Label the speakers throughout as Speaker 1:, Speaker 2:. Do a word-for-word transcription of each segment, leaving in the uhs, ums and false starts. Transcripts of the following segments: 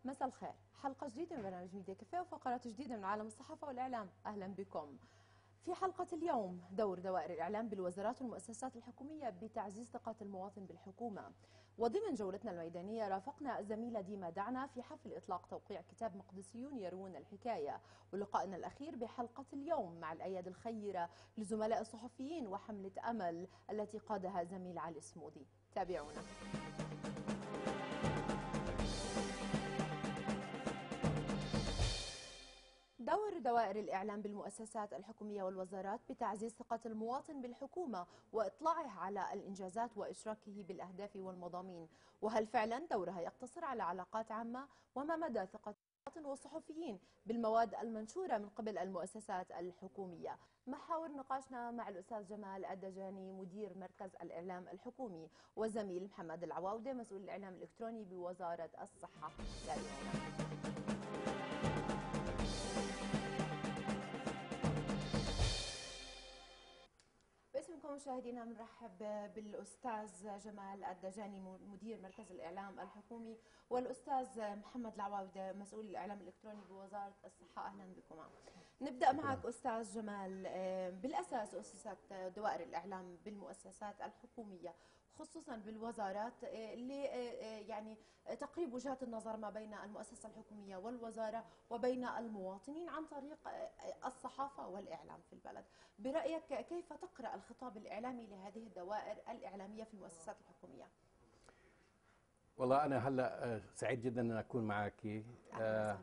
Speaker 1: مساء الخير، حلقة جديدة من برنامج ميديا كافيه وفقرات جديدة من عالم الصحافة والإعلام. أهلا بكم. في حلقة اليوم دور دوائر الإعلام بالوزارات والمؤسسات الحكومية بتعزيز ثقة المواطن بالحكومة. وضمن جولتنا الميدانية رافقنا الزميلة ديما دعنا في حفل إطلاق توقيع كتاب مقدسيون يروون الحكاية، ولقائنا الأخير بحلقة اليوم مع الأيادي الخيرة لزملاء الصحفيين وحملة أمل التي قادها زميل علي السمودي. تابعونا. دور دوائر الإعلام بالمؤسسات الحكومية والوزارات بتعزيز ثقة المواطن بالحكومة وإطلاعه على الإنجازات وإشراكه بالأهداف والمضامين. وهل فعلا دورها يقتصر على علاقات عامة؟ وما مدى ثقة المواطن والصحفيين بالمواد المنشورة من قبل المؤسسات الحكومية؟ محاور نقاشنا مع الأستاذ جمال الدجاني مدير مركز الإعلام الحكومي والزميل محمد العواودة مسؤول الإعلام الإلكتروني بوزارة الصحة. باسمكم مشاهدينا بنرحب بالاستاذ جمال الدجاني مدير مركز الاعلام الحكومي والاستاذ محمد العواودة مسؤول الاعلام الالكتروني بوزاره الصحه. اهلا بكما. نبدا معك استاذ جمال. بالاساس اسست دوائر الاعلام بالمؤسسات الحكوميه خصوصا بالوزارات اللي يعني تقريب وجهات النظر ما بين المؤسسه الحكوميه والوزاره وبين المواطنين عن طريق الصحافه والاعلام في البلد. برايك كيف تقرا الخطاب الاعلامي لهذه الدوائر الاعلاميه في المؤسسات الحكوميه؟
Speaker 2: والله انا هلا سعيد جدا ان اكون معك. آه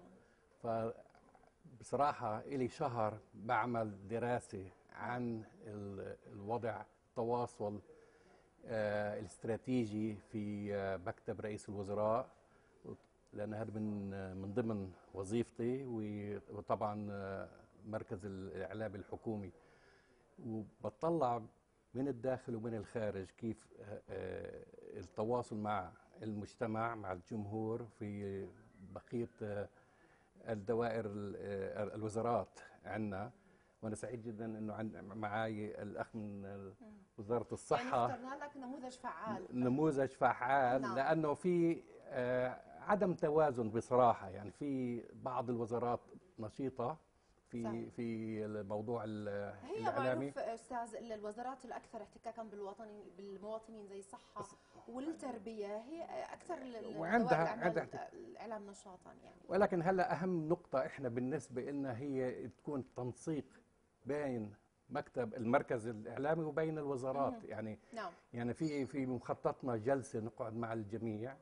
Speaker 2: فبصراحه لي شهر بعمل دراسه عن الوضع التواصل آه الاستراتيجي في آه مكتب رئيس الوزراء، لان هذا من من ضمن وظيفتي، وطبعا آه مركز الاعلام الحكومي، وبطلع من الداخل ومن الخارج كيف التواصل مع المجتمع مع الجمهور في بقية الدوائر الوزارات عندنا. وانا سعيد جدا انه معي الاخ من وزاره الصحه.
Speaker 1: يعني اخترنا لك نموذج فعال.
Speaker 2: نموذج فعال نعم. لانه في عدم توازن بصراحه، يعني في بعض الوزارات نشيطه في صحيح. في الموضوع
Speaker 1: هي
Speaker 2: الاعلامي.
Speaker 1: معروف استاذ الوزارات الاكثر احتكاكا بالوطني بالمواطنين زي الصحه والتربيه هي اكثر
Speaker 2: وعندها عندها
Speaker 1: الاعلام نشاطا يعني.
Speaker 2: ولكن هلا اهم نقطه احنا بالنسبه لنا هي تكون تنسيق بين مكتب المركز الاعلامي وبين الوزارات. مم. يعني
Speaker 1: نعم.
Speaker 2: يعني في في مخططنا جلسه نقعد مع الجميع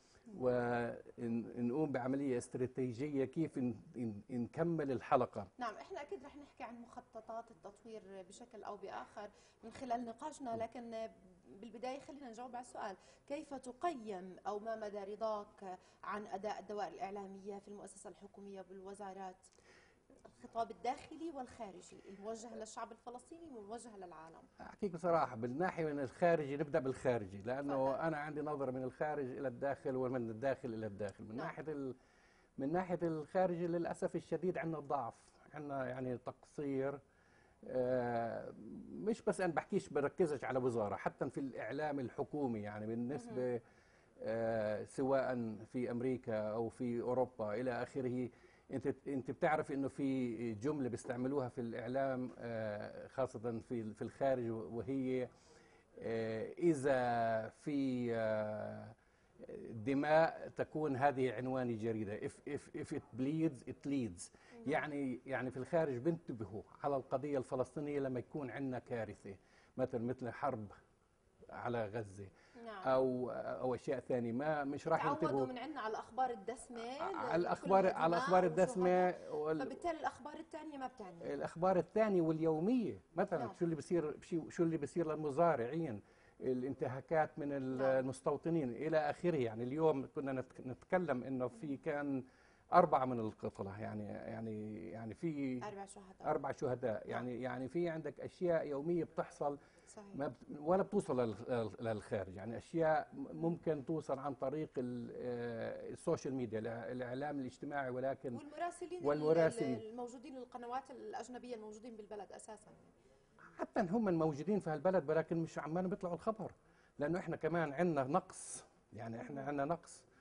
Speaker 2: ونقوم بعملية استراتيجية كيف نكمل الحلقة.
Speaker 1: نعم، احنا اكيد رح نحكي عن مخططات التطوير بشكل او باخر من خلال نقاشنا، لكن بالبداية خلينا نجاوب على السؤال: كيف تقيم او ما مدى رضاك عن اداء الدوائر الاعلامية في المؤسسة الحكومية بالوزارات؟ الخطاب الداخلي والخارجي الموجه للشعب الفلسطيني والموجه للعالم.
Speaker 2: احكيك بصراحه، بالناحيه من الخارجي نبدا بالخارجي، لانه فهل. انا عندي نظره من الخارج الى الداخل ومن الداخل الى الداخل. من نعم. ناحيه ال... من ناحيه الخارجي للاسف الشديد عندنا ضعف، عندنا يعني تقصير. آه مش بس انا بحكيش بركزش على وزاره، حتى في الاعلام الحكومي يعني بالنسبه آه سواء في امريكا او في اوروبا الى اخره. انت انت بتعرف انه في جمله بيستعملوها في الاعلام خاصه في في الخارج، وهي اذا في دماء تكون هذه عنوان الجريده. if if if it bleeds it leads. يعني يعني في الخارج بينتبهوا على القضيه الفلسطينيه لما يكون عندنا كارثه مثل مثل حرب على غزة. نعم. او او اشياء ثانيه، ما مش راح ينتبهوا
Speaker 1: من عندنا على الاخبار الدسمه،
Speaker 2: على الاخبار على الاخبار الدسمه
Speaker 1: وال... فبالتالي الاخبار الثانيه ما بتعني.
Speaker 2: الاخبار الثانيه واليوميه مثلا نعم. شو اللي بصير شو اللي بصير للمزارعين، الانتهاكات من المستوطنين نعم. الى اخره. يعني اليوم كنا نتكلم انه في كان أربعة من القتلة، يعني يعني يعني في
Speaker 1: أربع شهداء
Speaker 2: أربع شهداء يعني نعم. يعني في عندك أشياء يومية بتحصل
Speaker 1: صحيح.
Speaker 2: ما بت ولا بتوصل للخارج، يعني أشياء ممكن توصل عن طريق السوشيال ميديا الإعلام الاجتماعي، ولكن
Speaker 1: والمراسلين
Speaker 2: والمراسلين
Speaker 1: الموجودين القنوات الأجنبية الموجودين بالبلد أساسا
Speaker 2: حتى هم موجودين في هالبلد، ولكن مش عمالهم بيطلعوا الخبر، لأنه إحنا كمان عندنا نقص، يعني إحنا عندنا نقص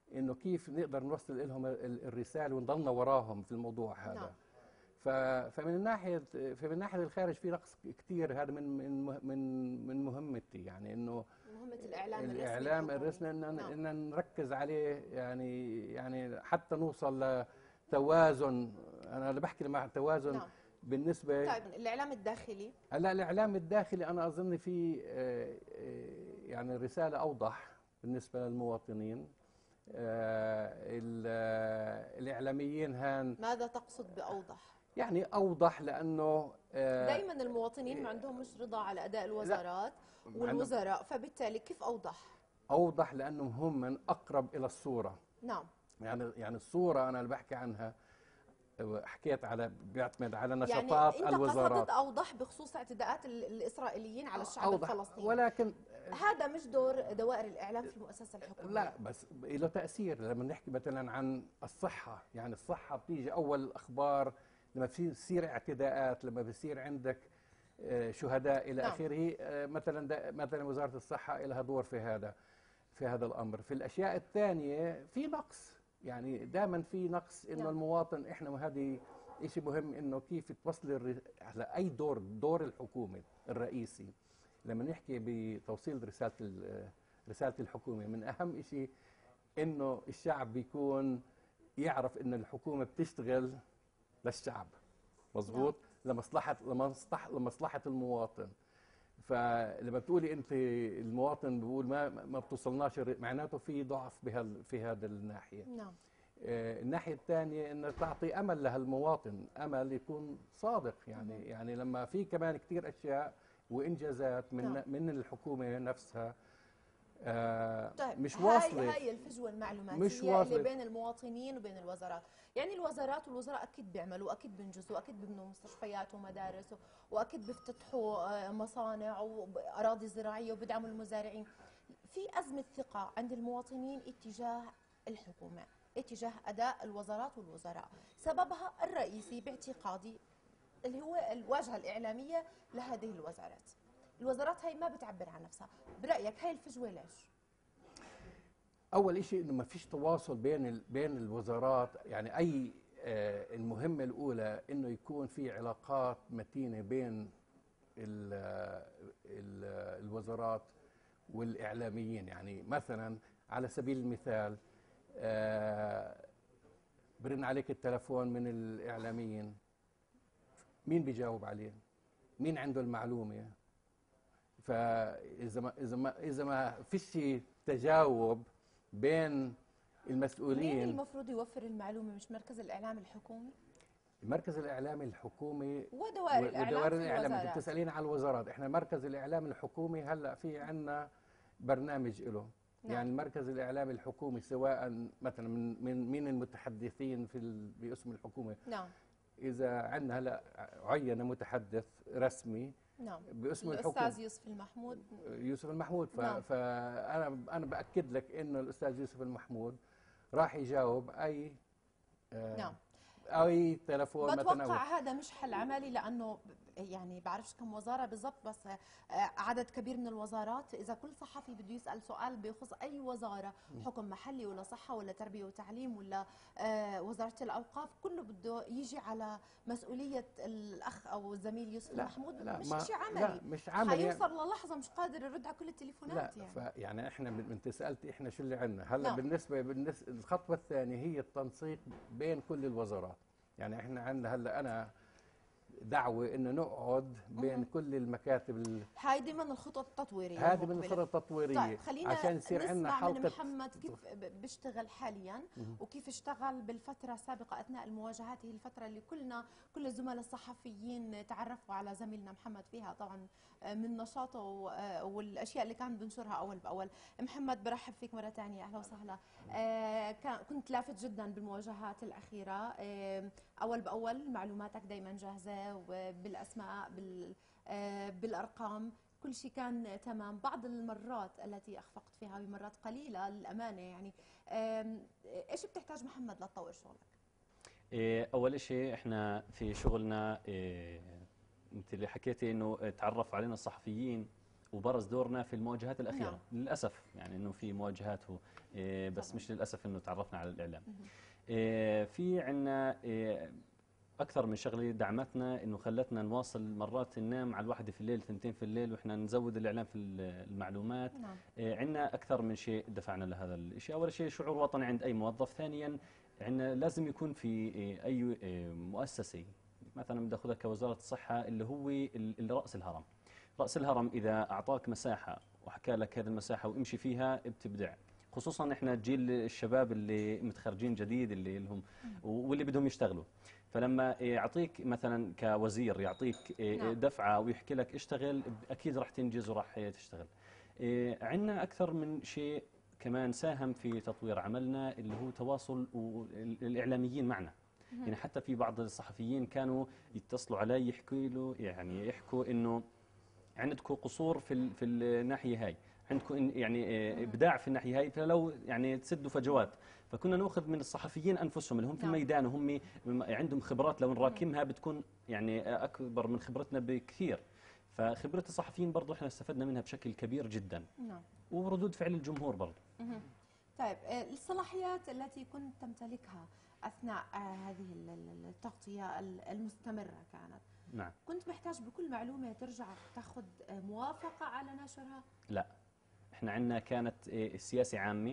Speaker 2: انه كيف نقدر نوصل لهم ال- الرساله ونضلنا وراهم في الموضوع هذا.
Speaker 1: نعم.
Speaker 2: ف- فمن الناحيه فمن ناحيه الخارج في نقص كثير، هذا من من من من مهمتي، يعني انه
Speaker 1: مهمة الإعلام الرسمي
Speaker 2: الاعلام
Speaker 1: الحكومي.
Speaker 2: الرسمي ان
Speaker 1: نعم.
Speaker 2: ان نركز عليه، يعني يعني حتى نوصل لتوازن. انا اللي بحكي مع توازن.
Speaker 1: نعم.
Speaker 2: بالنسبه
Speaker 1: طيب الإعلام الداخلي.
Speaker 2: هلا الاعلام الداخلي انا اظن في آه، آه، يعني رساله اوضح بالنسبه للمواطنين. آه، ال- آه، الاعلاميين هان
Speaker 1: ماذا تقصد بأوضح؟
Speaker 2: يعني اوضح لانه آه،
Speaker 1: دائما المواطنين ما عندهم مش رضا على أداء الوزارات
Speaker 2: عندهم-
Speaker 1: والوزراء، فبالتالي كيف أوضح؟
Speaker 2: اوضح لانهم هم من اقرب الى الصوره.
Speaker 1: نعم.
Speaker 2: يعني يعني الصوره انا اللي بحكي عنها حكيت على بيعتمد على
Speaker 1: يعني
Speaker 2: نشاطات
Speaker 1: أنت
Speaker 2: الوزارات.
Speaker 1: قصدت أوضح بخصوص اعتداءات ال- الإسرائيليين على الشعب
Speaker 2: اوضح،
Speaker 1: الفلسطيني.
Speaker 2: ولكن
Speaker 1: هذا مش دور دوائر الإعلام في المؤسسة الحكومية.
Speaker 2: لا، بس له تأثير. لما نحكي مثلا عن الصحة، يعني الصحة بتيجي أول الأخبار لما في بصير اعتداءات، لما بصير عندك آه، شهداء إلى
Speaker 1: نعم.
Speaker 2: آخره. آه، مثلا دا- مثلا وزارة الصحة لها دور في هذا في هذا الأمر. في الأشياء الثانية في نقص، يعني دائما في نقص إنه
Speaker 1: نعم.
Speaker 2: المواطن. إحنا هذه شيء مهم، إنه كيف توصل الر- على أي دور دور الحكومة الرئيسي. لما نحكي بتوصيل رسالة ال- رسالة الحكومة، من أهم شيء إنه الشعب بيكون يعرف إن الحكومة بتشتغل للشعب، مظبوط، لمصلحة لمصلحة لمصلحة المواطن. فلما بتقولي أنت المواطن بيقول ما ما بتوصلناش الر- معناته في ضعف بهال في هذا الناحية.
Speaker 1: نعم.
Speaker 2: آه، الناحية الثانية أن تعطي أمل لهالمواطن، أمل يكون صادق. يعني
Speaker 1: مم.
Speaker 2: يعني لما في كمان كثير أشياء وإنجازات من
Speaker 1: نعم.
Speaker 2: من الحكومة نفسها آه،
Speaker 1: طيب
Speaker 2: مش
Speaker 1: هاي
Speaker 2: واصلة.
Speaker 1: هاي الفجوه المعلوماتيه
Speaker 2: مش
Speaker 1: اللي
Speaker 2: واصلة.
Speaker 1: بين المواطنين وبين الوزارات. يعني الوزارات والوزراء اكيد بيعملوا، اكيد بينجزوا، اكيد بيبنوا مستشفيات ومدارس، واكيد بيفتتحوا آه، مصانع واراضي زراعيه وبيدعموا المزارعين. في ازمه ثقه عند المواطنين اتجاه الحكومه، اتجاه اداء الوزارات والوزراء. سببها الرئيسي باعتقادي اللي هو الواجهه الاعلاميه لهذه الوزارات. الوزارات هاي ما بتعبر عن نفسها. برايك هاي الفجوه ليش؟
Speaker 2: اول شيء انه ما فيش تواصل بين ال- بين الوزارات. يعني اي آه، المهمه الاولى انه يكون في علاقات متينه بين ال ال الوزارات والاعلاميين. يعني مثلا على سبيل المثال آه، برن عليك التلفون من الاعلاميين، مين بيجاوب عليه؟ مين عنده المعلومه؟ فاذا ما اذا ما اذا ما فيش تجاوب بين
Speaker 1: مين
Speaker 2: المسؤولين.
Speaker 1: المفروض يوفر المعلومه؟ مش مركز الاعلام الحكومي
Speaker 2: المركز الاعلامي الحكومي
Speaker 1: ودوائر الاعلام
Speaker 2: ودوائر
Speaker 1: في
Speaker 2: الاعلام. انت
Speaker 1: الوزارات.
Speaker 2: بتسالين على الوزارات، احنا مركز الاعلام الحكومي هلا في عندنا برنامج له.
Speaker 1: نعم.
Speaker 2: يعني المركز الاعلامي الحكومي سواء مثلا من من مين المتحدثين في ال- باسم الحكومه.
Speaker 1: نعم.
Speaker 2: اذا عندنا هلا عين متحدث رسمي
Speaker 1: نعم.
Speaker 2: باسم الحكومه،
Speaker 1: الاستاذ يوسف المحمود.
Speaker 2: يوسف المحمود. ف...
Speaker 1: نعم.
Speaker 2: فانا انا باكد لك انه الاستاذ يوسف المحمود راح يجاوب اي آه
Speaker 1: نعم.
Speaker 2: اي تلفون
Speaker 1: بتوقع
Speaker 2: متنوع.
Speaker 1: هذا مش حل عملي، لانه يعني بعرفش كم وزاره بالضبط، بس آه، عدد كبير من الوزارات. اذا كل صحفي بده يسال سؤال بيخص اي وزاره، حكم محلي ولا صحه ولا تربيه وتعليم ولا آه، وزاره الاوقاف، كله بده يجي على مسؤوليه الاخ او الزميل يوسف
Speaker 2: لا
Speaker 1: المحمود.
Speaker 2: لا
Speaker 1: مش
Speaker 2: ما
Speaker 1: شيء عملي.
Speaker 2: لا مش عملي.
Speaker 1: حيوصل للحظه مش قادر يرد على كل
Speaker 2: لا
Speaker 1: التليفونات. يعني
Speaker 2: فيعني احنا من انت سالتي احنا شو اللي عندنا هلا.
Speaker 1: نعم.
Speaker 2: بالنسبه بالنسبه الخطوه الثانيه هي التنسيق بين كل الوزارات. يعني احنا عندنا هلا انا دعوه انه نقعد بين
Speaker 1: مهم.
Speaker 2: كل المكاتب ال...
Speaker 1: هاي من الخطط التطويريه
Speaker 2: هذه من
Speaker 1: المقبلة.
Speaker 2: الخطط التطويريه.
Speaker 1: طيب خلينا
Speaker 2: عشان يصير عندنا
Speaker 1: نسمع من
Speaker 2: حلقه
Speaker 1: محمد كيف ب- بيشتغل حاليا
Speaker 2: مهم.
Speaker 1: وكيف اشتغل بالفترة السابقة أثناء المواجهات. هي الفترة اللي كلنا كل الزملاء الصحفيين تعرفوا على زميلنا محمد فيها طبعا من نشاطه و- والأشياء اللي كان بنشرها أول بأول. محمد برحب فيك مرة ثانية، أهلا وسهلا. آه، كان- كنت لافت جدا بالمواجهات الأخيرة. آه، أول بأول معلوماتك دايما جاهزة وبالأسماء بال آه، بالأرقام، كل شيء كان تمام. بعض المرات التي أخفقت فيها بمرات قليلة للأمانة. يعني آم، إيش بتحتاج محمد لتطور شغلك؟
Speaker 3: إيه، أول شيء إحنا في شغلنا إيه، أنت اللي حكيتي إنه تعرف علينا الصحفيين وبرز دورنا في المواجهات الأخيرة.
Speaker 1: نعم.
Speaker 3: للأسف يعني أنه في مواجهات هو إيه، بس
Speaker 1: طبعاً.
Speaker 3: مش للأسف أنه تعرفنا على الإعلام.
Speaker 1: مهم.
Speaker 3: إيه، في عنا إيه، أكثر من شغلة دعمتنا، إنه خلتنا نواصل مرات ننام على الواحدة في الليل، ثنتين في الليل، وإحنا نزود الإعلام في المعلومات.
Speaker 1: نعم.
Speaker 3: إيه، عنا أكثر من شيء دفعنا لهذا الشيء. أول شيء شعور وطني عند أي موظف. ثانيا عنا لازم يكون في إيه، أي إيه، مؤسسة، مثلا بدي أخذها كوزارة الصحة، اللي هو ال- ال- رأس الهرم. رأس الهرم إذا أعطاك مساحة وحكى لك هذه المساحة وامشي فيها بتبدع. خصوصا إحنا جيل الشباب اللي متخرجين جديد، اللي لهم واللي بدهم يشتغلوا. فلما يعطيك مثلا كوزير يعطيك
Speaker 1: نعم.
Speaker 3: دفعة ويحكي لك اشتغل، أكيد راح تنجز وراح تشتغل. عندنا أكثر من شيء كمان ساهم في تطوير عملنا، اللي هو تواصل الإعلاميين معنا. يعني حتى في بعض الصحفيين كانوا يتصلوا علي يحكوا له، يعني يحكوا إنه عندكم قصور في ال- في الناحية هاي، عندكم يعني إبداع في الناحية هاي، فلو يعني تسدوا فجوات. فكنا نأخذ من الصحفيين أنفسهم اللي هم في
Speaker 1: نعم.
Speaker 3: الميدان، وهم عندهم خبرات لو نراكمها بتكون يعني أكبر من خبرتنا بكثير. فخبرة الصحفيين برضو احنا استفدنا منها بشكل كبير جدا،
Speaker 1: نعم.
Speaker 3: وردود فعل الجمهور برضو.
Speaker 1: مهم. طيب، آه، الصلاحيات التي كنت تمتلكها أثناء آه، هذه ال- ال- التغطية ال- المستمرة كانت،
Speaker 3: نعم.
Speaker 1: كنت محتاج بكل معلومة ترجع تاخذ آه، موافقة على نشرها؟
Speaker 3: لا، احنا عندنا كانت إيه، السياسة عامة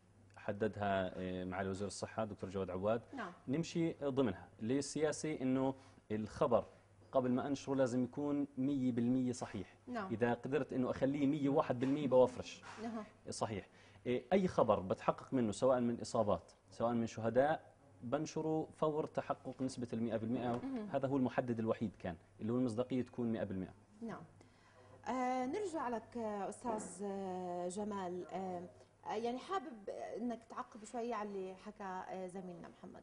Speaker 3: حددها إيه، معالي وزير الصحة دكتور جواد عواد،
Speaker 1: نعم.
Speaker 3: نمشي ضمنها. اللي هي السياسة انه الخبر قبل ما انشره لازم يكون مية بالمية صحيح.
Speaker 1: نعم.
Speaker 3: اذا قدرت انه اخليه مية وواحد بالمية بوفرش
Speaker 1: نعم.
Speaker 3: صحيح. إيه، اي خبر بتحقق منه سواء من اصابات سواء من شهداء بنشره فور تحقق نسبة المئة بالمئة. هذا هو المحدد الوحيد كان، اللي هو المصداقية تكون مئة بالمئة.
Speaker 1: نعم. آه نرجع لك آه، أستاذ آه، جمال. آه آه، يعني حابب أنك تعقب شوية على اللي حكى آه، زميلنا محمد.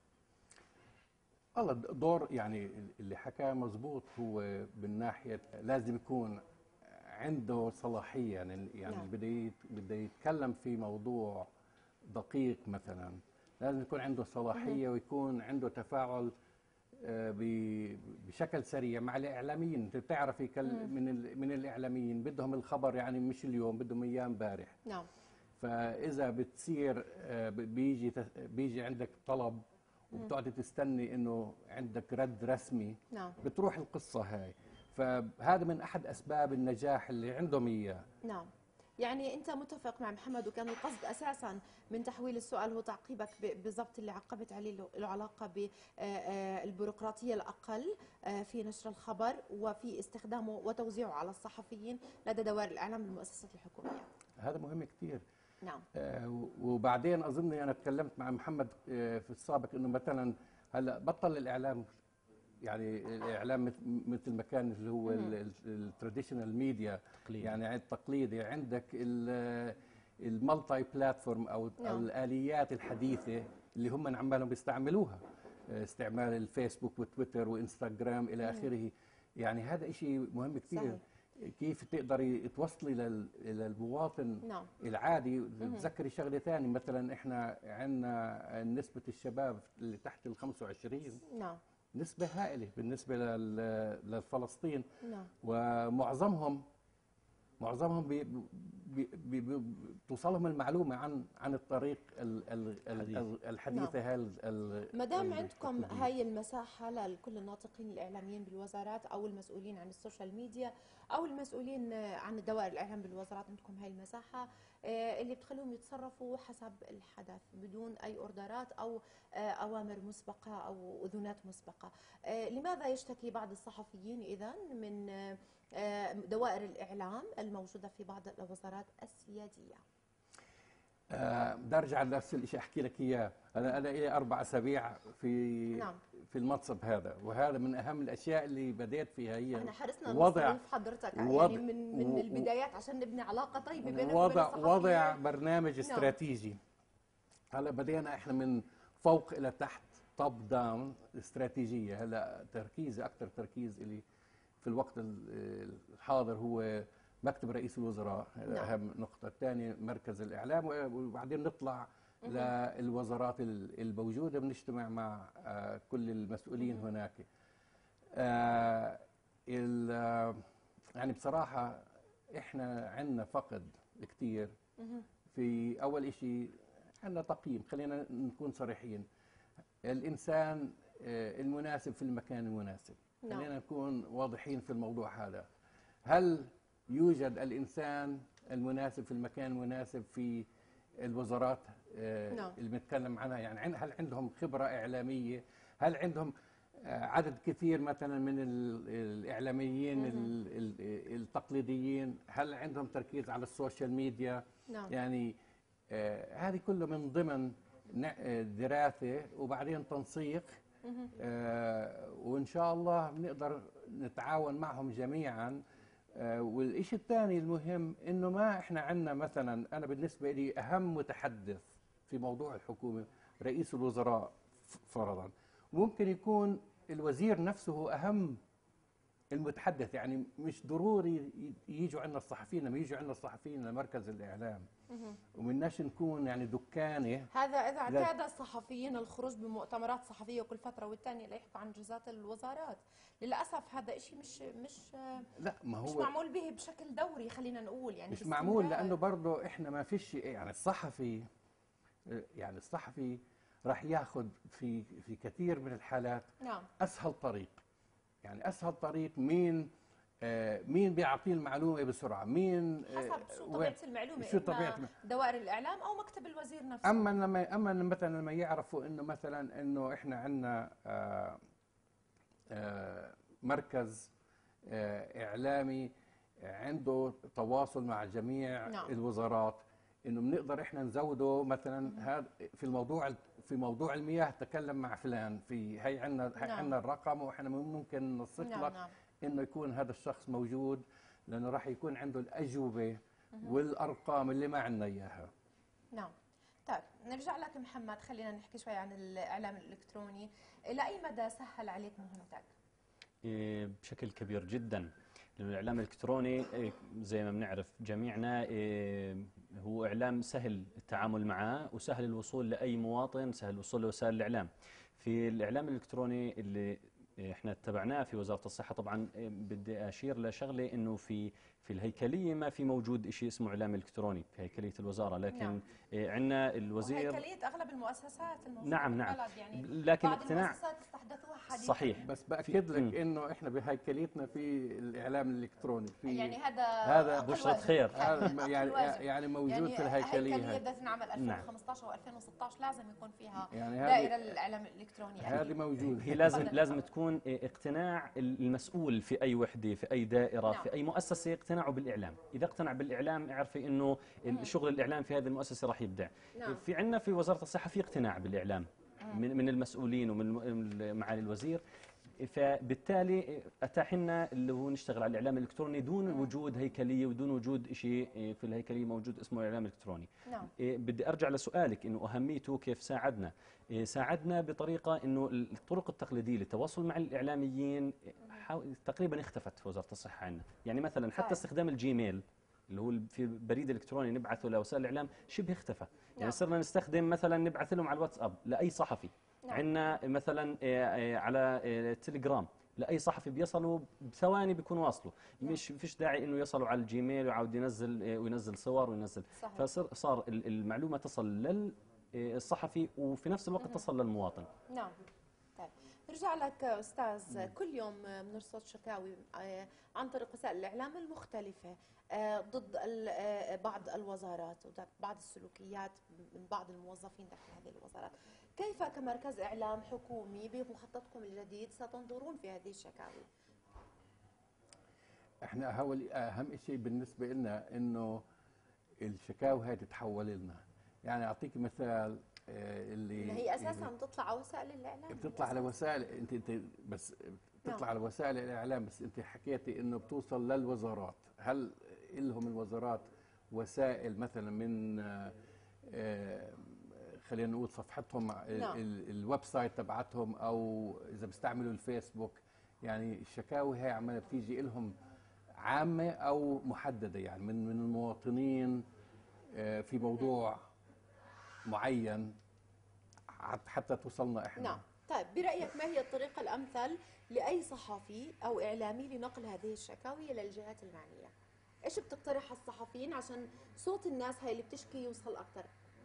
Speaker 2: والله دور يعني اللي حكاه مزبوط، هو بالناحية لازم يكون عنده صلاحية. يعني يعني
Speaker 1: نعم.
Speaker 2: بده يت- بده يتكلم في موضوع دقيق مثلا، لازم يكون عنده صلاحية ويكون عنده تفاعل آه، ب- بشكل سريع مع الإعلاميين. انت بتعرف يكل- من ال- من الإعلاميين بدهم الخبر يعني مش اليوم، بدهم إياه امبارح.
Speaker 1: نعم.
Speaker 2: فإذا بتصير آه، ب- بيجي تس- بيجي عندك طلب وبتقعد تستني انه عندك رد رسمي،
Speaker 1: نعم.
Speaker 2: بتروح القصة هاي. فهذا من أحد أسباب النجاح اللي عندهم إياه.
Speaker 1: نعم. يعني أنت متفق مع محمد، وكان القصد أساسا من تحويل السؤال هو تعقيبك ب- بالضبط اللي عقبت عليه، له له علاقة بالبيروقراطية الأقل آه، في نشر الخبر وفي استخدامه وتوزيعه على الصحفيين لدى دوائر الإعلام بالمؤسسات الحكومية.
Speaker 2: هذا مهم كثير.
Speaker 1: نعم.
Speaker 2: آه، وبعدين أظن أنا تكلمت مع محمد آه، في السابق إنه مثلا هلا بطل الإعلام، يعني الإعلام مث- مثل ما كان اللي هو التراديشنال ميديا،
Speaker 3: تقليدي.
Speaker 2: يعني التقليدي. عندك المالتي بلاتفورم او أو
Speaker 1: نعم.
Speaker 2: الاليات الحديثه اللي هم عمالهم بيستعملوها، استعمال الفيسبوك وتويتر وانستغرام الى اخره. يعني هذا شيء مهم كثير.
Speaker 1: صحيح.
Speaker 2: كيف تقدري توصلي لل- للمواطن
Speaker 1: نعم.
Speaker 2: العادي. تذكري شغله ثانيه، مثلا احنا عندنا نسبه الشباب اللي تحت ال خمسة وعشرين
Speaker 1: نعم.
Speaker 2: نسبه هائله بالنسبه لل- لفلسطين،
Speaker 1: نعم.
Speaker 2: ومعظمهم معظمهم بي بي بي بي توصلهم المعلومه عن عن الطريق ال- ال- ال- ال- الحديثه. هاي
Speaker 1: ما دام عندكم هاي المساحة لكل الناطقين الإعلاميين بالوزارات أو المسؤولين عن السوشيال ميديا أو المسؤولين عن دوائر الإعلام بالوزارات، عندكم هاي المساحة آه، اللي بتخليهم يتصرفوا حسب الحدث بدون أي أوردرات أو آه، أوامر مسبقة أو أذونات مسبقة. آه، لماذا يشتكي بعض الصحفيين إذن من آه، آه، دوائر الإعلام الموجودة في بعض الوزارات السيادية؟
Speaker 2: آه، بدي ارجع لنفس الشيء احكي لك اياه. انا انا لي اربع اسابيع في
Speaker 1: نعم.
Speaker 2: في المنصب هذا، وهذا من اهم الاشياء اللي بديت فيها. هي
Speaker 1: احنا حرصنا
Speaker 2: وضع
Speaker 1: نستضيف حضرتك
Speaker 2: وضع-
Speaker 1: يعني من من
Speaker 2: و-
Speaker 1: البدايات عشان نبني علاقة طيبة بينك وبين
Speaker 2: وضع
Speaker 1: الصحفيين.
Speaker 2: وضع برنامج
Speaker 1: نعم.
Speaker 2: استراتيجي. هلا بدينا احنا من فوق الى تحت، توب داون استراتيجيه. هلا تركيزي اكثر تركيز الي في الوقت ال- الحاضر هو مكتب رئيس الوزراء، هذا
Speaker 1: نعم.
Speaker 2: اهم نقطه. الثاني مركز الاعلام، وبعدين نطلع للوزارات ال- الموجوده، بنجتمع مع آه، كل المسؤولين هناك. آه، ال- آه، يعني بصراحه احنا عندنا فقد كثير
Speaker 1: مهم.
Speaker 2: في اول شيء. عندنا تقييم، خلينا نكون صريحين، الانسان آه، المناسب في المكان المناسب.
Speaker 1: نعم.
Speaker 2: خلينا نكون واضحين في الموضوع هذا. هل يوجد الانسان المناسب في المكان المناسب في الوزارات آه،
Speaker 1: نعم.
Speaker 2: اللي بنتكلم عنها؟ يعني عن- هل عندهم خبرة إعلامية؟ هل عندهم آه، عدد كثير مثلا من ال- الإعلاميين
Speaker 1: مهم.
Speaker 2: ال- ال- التقليديين؟ هل عندهم تركيز على السوشيال ميديا؟
Speaker 1: نعم.
Speaker 2: يعني آه، هذه كله من ضمن ن- آه، دراسة وبعدين تنسيق.
Speaker 1: مهم.
Speaker 2: آه، وإن شاء الله بنقدر نتعاون معهم جميعا. آه، والشيء الثاني المهم انه ما احنا عندنا مثلا، انا بالنسبه لي اهم متحدث في موضوع الحكومه رئيس الوزراء ف- فرضا. ممكن يكون الوزير نفسه هو اهم المتحدث، يعني مش ضروري ي- يجوا عندنا الصحفيين. لما يجوا عندنا الصحفيين لمركز الاعلام
Speaker 1: مهم.
Speaker 2: ومناش نكون يعني دكانه.
Speaker 1: هذا إذا
Speaker 2: لا.
Speaker 1: اعتاد الصحفيين الخروج بمؤتمرات صحفية كل فترة والتانية ليحكوا عن إنجازات الوزارات. للأسف هذا إشي مش مش
Speaker 2: لا، ما
Speaker 1: مش
Speaker 2: هو
Speaker 1: معمول به بشكل دوري، خلينا نقول يعني
Speaker 2: مش معمول،
Speaker 1: باستمرار.
Speaker 2: لانه برضه احنا ما فيش يعني الصحفي، يعني الصحفي راح ياخذ في في كثير من الحالات
Speaker 1: نعم.
Speaker 2: اسهل طريق. يعني اسهل طريق مين آه مين بيعطيه المعلومه بسرعه، مين آه
Speaker 1: حسب شو
Speaker 2: وين-
Speaker 1: طبيعة المعلومة،
Speaker 2: شو طبيعة
Speaker 1: إما
Speaker 2: الم-
Speaker 1: دوائر الإعلام أو مكتب الوزير نفسه.
Speaker 2: اما لما اما مثلا لما يعرفوا انه مثلا انه احنا عندنا آه آه مركز آه اعلامي عنده تواصل مع جميع
Speaker 1: نعم.
Speaker 2: الوزارات، انه بنقدر احنا نزوده مثلا هذا في الموضوع في موضوع المياه تكلم مع فلان، في هي عندنا هي
Speaker 1: نعم.
Speaker 2: عندنا الرقم واحنا ممكن نصف
Speaker 1: نعم.
Speaker 2: لك
Speaker 1: نعم.
Speaker 2: انه يكون هذا الشخص موجود، لانه راح يكون عنده الاجوبه والارقام اللي ما عندنا اياها.
Speaker 1: نعم. طيب نرجع لك محمد، خلينا نحكي شوي عن الإعلام الإلكتروني. إلى أي مدى سهل عليك مهمتك؟
Speaker 3: إيه، بشكل كبير جدا، لأن الإعلام الإلكتروني إيه، زي ما بنعرف جميعنا إيه، هو إعلام سهل التعامل معه وسهل الوصول لأي مواطن، سهل الوصول لوسائل الإعلام. في الإعلام الإلكتروني اللي إيه، احنا اتبعناه في وزارة الصحة، طبعا إيه، بدي أشير لشغلة إنه في في الهيكلية ما في موجود شيء اسمه إعلام إلكتروني في هيكلية الوزارة، لكن
Speaker 1: نعم.
Speaker 3: إيه، عندنا الوزير.
Speaker 1: وهيكلية أغلب المؤسسات الموجودة
Speaker 3: نعم،
Speaker 1: في
Speaker 3: نعم.
Speaker 1: البلد يعني
Speaker 3: لكن
Speaker 1: بعض
Speaker 3: اقتناع
Speaker 1: المؤسسات استحدثوها حديثا.
Speaker 3: صحيح.
Speaker 2: بس باكد
Speaker 3: مم.
Speaker 2: لك انه احنا بهيكليتنا في الاعلام الالكتروني في
Speaker 1: يعني هذا
Speaker 2: هذا
Speaker 1: أقل
Speaker 3: بشرة
Speaker 1: واجب.
Speaker 3: خير.
Speaker 2: هذا يعني
Speaker 1: واجب.
Speaker 2: يعني موجود
Speaker 1: يعني
Speaker 2: في الهيكليه
Speaker 1: هيكلية
Speaker 2: هاي.
Speaker 1: بدها تنعمل
Speaker 3: نعم.
Speaker 1: ألفين وخمسطعش و ألفين وستطعش لازم يكون فيها
Speaker 2: يعني
Speaker 1: دائرة
Speaker 2: هذه
Speaker 1: للإعلام الإلكتروني.
Speaker 2: هذه
Speaker 1: أكيد.
Speaker 2: موجوده.
Speaker 3: هي لازم
Speaker 1: تفضل.
Speaker 3: لازم تكون اقتناع المسؤول في اي وحده، في اي دائره،
Speaker 1: نعم.
Speaker 3: في اي مؤسسه، اقتناعه بالاعلام. اذا اقتنع بالاعلام اعرفي انه الشغل الاعلام في هذه المؤسسه راح يبدع.
Speaker 1: نعم.
Speaker 3: في عندنا في وزاره الصحه في اقتناع بالاعلام من من المسؤولين ومن الم- معالي الوزير، فبالتالي اتاح لنا اللي هو نشتغل على الاعلام الالكتروني دون وجود هيكليه ودون وجود شيء في الهيكليه موجود اسمه اعلام الكتروني.
Speaker 1: نعم.
Speaker 3: إيه، بدي ارجع لسؤالك انه اهميته كيف ساعدنا. إيه، ساعدنا بطريقه انه الطرق التقليديه للتواصل مع الاعلاميين حاول- تقريبا اختفت في وزاره الصحه عندنا، يعني مثلا حتى
Speaker 1: صحيح.
Speaker 3: استخدام الجيميل اللي هو في بريد الكتروني نبعثه لوسائل الاعلام شبه اختفى. يعني
Speaker 1: نعم.
Speaker 3: صرنا نستخدم مثلا نبعث لهم على الواتساب لاي صحفي.
Speaker 1: نعم.
Speaker 3: عندنا مثلا إيه، إيه، على إيه، التليجرام لاي صحفي بيصلوا بثواني بيكونوا واصلوا،
Speaker 1: نعم.
Speaker 3: مش فيش داعي انه يصلوا على الجيميل ويعاود ينزل إيه، وينزل صور وينزل.
Speaker 1: صحيح.
Speaker 3: فصار صار ال- المعلومه تصل للصحفي وفي نفس الوقت تصل للمواطن.
Speaker 1: نعم. طيب نرجع لك أستاذ. كل يوم بنرصد شكاوي آه، عن طريق وسائل الإعلام المختلفة آه، ضد ال- آه، بعض الوزارات وبعض السلوكيات من بعض الموظفين داخل هذه الوزارات. كيف كمركز إعلام حكومي بمخططكم الجديد ستنظرون في هذه الشكاوي؟
Speaker 2: احنا اول اهم شيء بالنسبه لنا انه الشكاوى هاي تتحول لنا. يعني اعطيك مثال آه، اللي
Speaker 1: اللي هي أساسا بتطلع على وسائل الإعلام.
Speaker 2: بتطلع على وسائل، انت انت بس بتطلع
Speaker 1: نعم.
Speaker 2: على وسائل الاعلام، بس انت حكيتي انه بتوصل للوزارات. هل لهم الوزارات وسائل مثلا من آه، آه، خلينا نقول صفحتهم ال-
Speaker 1: نعم.
Speaker 2: ال- الويب سايت تبعتهم، او اذا بيستعملوا الفيسبوك؟ يعني الشكاوي هي عماله بتيجي لهم عامه او محدده، يعني من من المواطنين آه، في موضوع معين حتى توصلنا احنا.
Speaker 1: نعم. طيب برأيك ما هي الطريقة الأمثل لأي صحفي أو إعلامي لنقل هذه الشكاوي إلى الجهات المعنية؟ ايش بتقترح على الصحفيين عشان صوت الناس هاي اللي بتشكي يوصل اكثر؟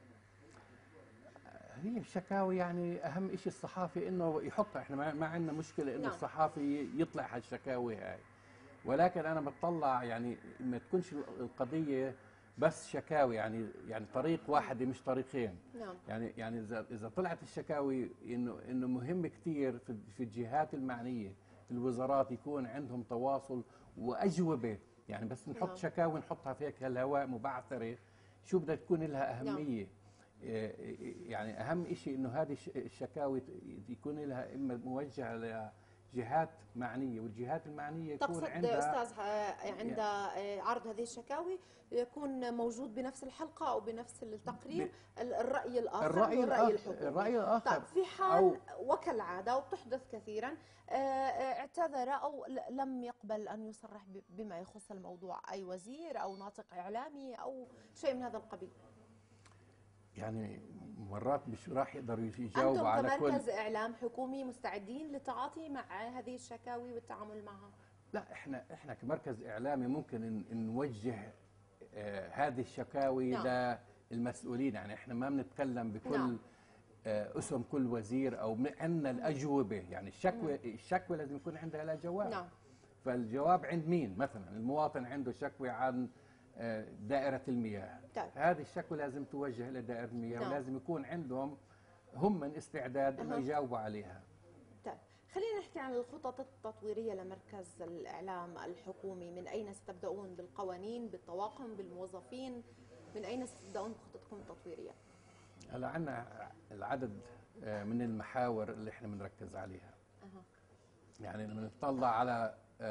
Speaker 2: هي الشكاوي يعني اهم شيء الصحافي انه يحطها، احنا ما, ما عندنا مشكله انه
Speaker 1: نعم.
Speaker 2: الصحافي يطلع هالشكاوي هاي، ولكن انا بتطلع يعني ما تكونش القضيه بس شكاوي، يعني يعني طريق واحده مش طريقين.
Speaker 1: نعم.
Speaker 2: يعني يعني اذا اذا طلعت الشكاوي انه انه مهم كثير في في الجهات المعنيه، الوزارات يكون عندهم تواصل واجوبه، يعني بس نحط
Speaker 1: نعم.
Speaker 2: شكاوي نحطها في هيك هالهواء مبعثره، شو بدها تكون لها اهميه؟ نعم. يعني اهم شيء انه هذه الشكاوي يكون لها اما موجهه لجهات معنيه، والجهات المعنيه يكون
Speaker 1: تقصد
Speaker 2: عندها
Speaker 1: استاذ عند عرض هذه الشكاوي يكون موجود بنفس الحلقه او بنفس التقرير الراي الاخر
Speaker 2: الراي
Speaker 1: والراي
Speaker 2: الآخر
Speaker 1: الحكومي.
Speaker 2: الراي الاخر.
Speaker 1: طيب في حال وكالعاده وبتحدث كثيرا اعتذر او لم يقبل ان يصرح بما يخص الموضوع اي وزير او ناطق اعلامي او شيء من هذا القبيل،
Speaker 2: يعني مرات مش راح يقدروا يجاوبوا على كل.
Speaker 1: أنتم كمركز إعلام حكومي مستعدين للتعاطي مع هذه الشكاوي والتعامل معها؟
Speaker 2: لا، احنا احنا كمركز إعلامي ممكن نوجه آه هذه الشكاوي نعم. للمسؤولين، يعني احنا ما بنتكلم بكل نعم. آه اسم كل وزير، او عندنا الأجوبة، يعني الشكوى الشكوى لازم يكون عندها لها جواب. نعم. فالجواب عند مين؟ مثلا المواطن عنده شكوى عن دائرة المياه، طيب. هذه الشكوى لازم توجه إلى دائرة المياه، نعم. ولازم يكون عندهم هم من استعداد أنه يجاوبوا عليها.
Speaker 1: طيب خلينا نحكي عن الخطط التطويرية لمركز الإعلام الحكومي، من أين ستبدأون بالقوانين، بالطواقم، بالموظفين، من أين ستبدأون بخططكم التطويرية؟
Speaker 2: هلا عندنا العدد من المحاور اللي احنا بنركز عليها. أه. يعني لما نطلع على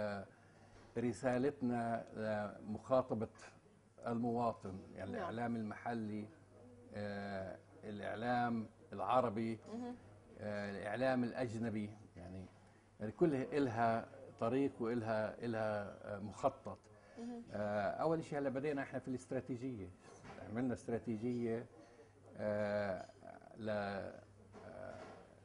Speaker 2: رسالتنا لمخاطبة المواطن، يعني نعم. الإعلام المحلي، آه، الإعلام العربي، آه، الإعلام الأجنبي، يعني يعني كلها إلها طريق وإلها إلها مخطط. آه، أول شيء هلا بدينا إحنا في الاستراتيجية، عملنا استراتيجية آه، ل آه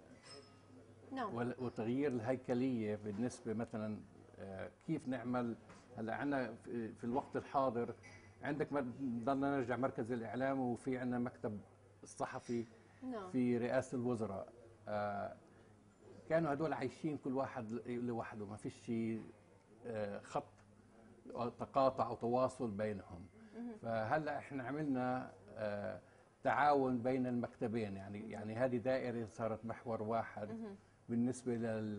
Speaker 2: نعم. وتغيير الهيكلية بالنسبة مثلا آه، كيف نعمل. هلا عندنا في الوقت الحاضر عندك ضلنا نرجع مركز الإعلام وفي عندنا مكتب الصحفي no. في رئاسة الوزراء. آه كانوا هدول عايشين كل واحد لوحده، ما فيش شيء آه خط تقاطع أو تواصل بينهم. فهلا احنا عملنا آه تعاون بين المكتبين، يعني يعني هذه دائرة صارت محور واحد بالنسبة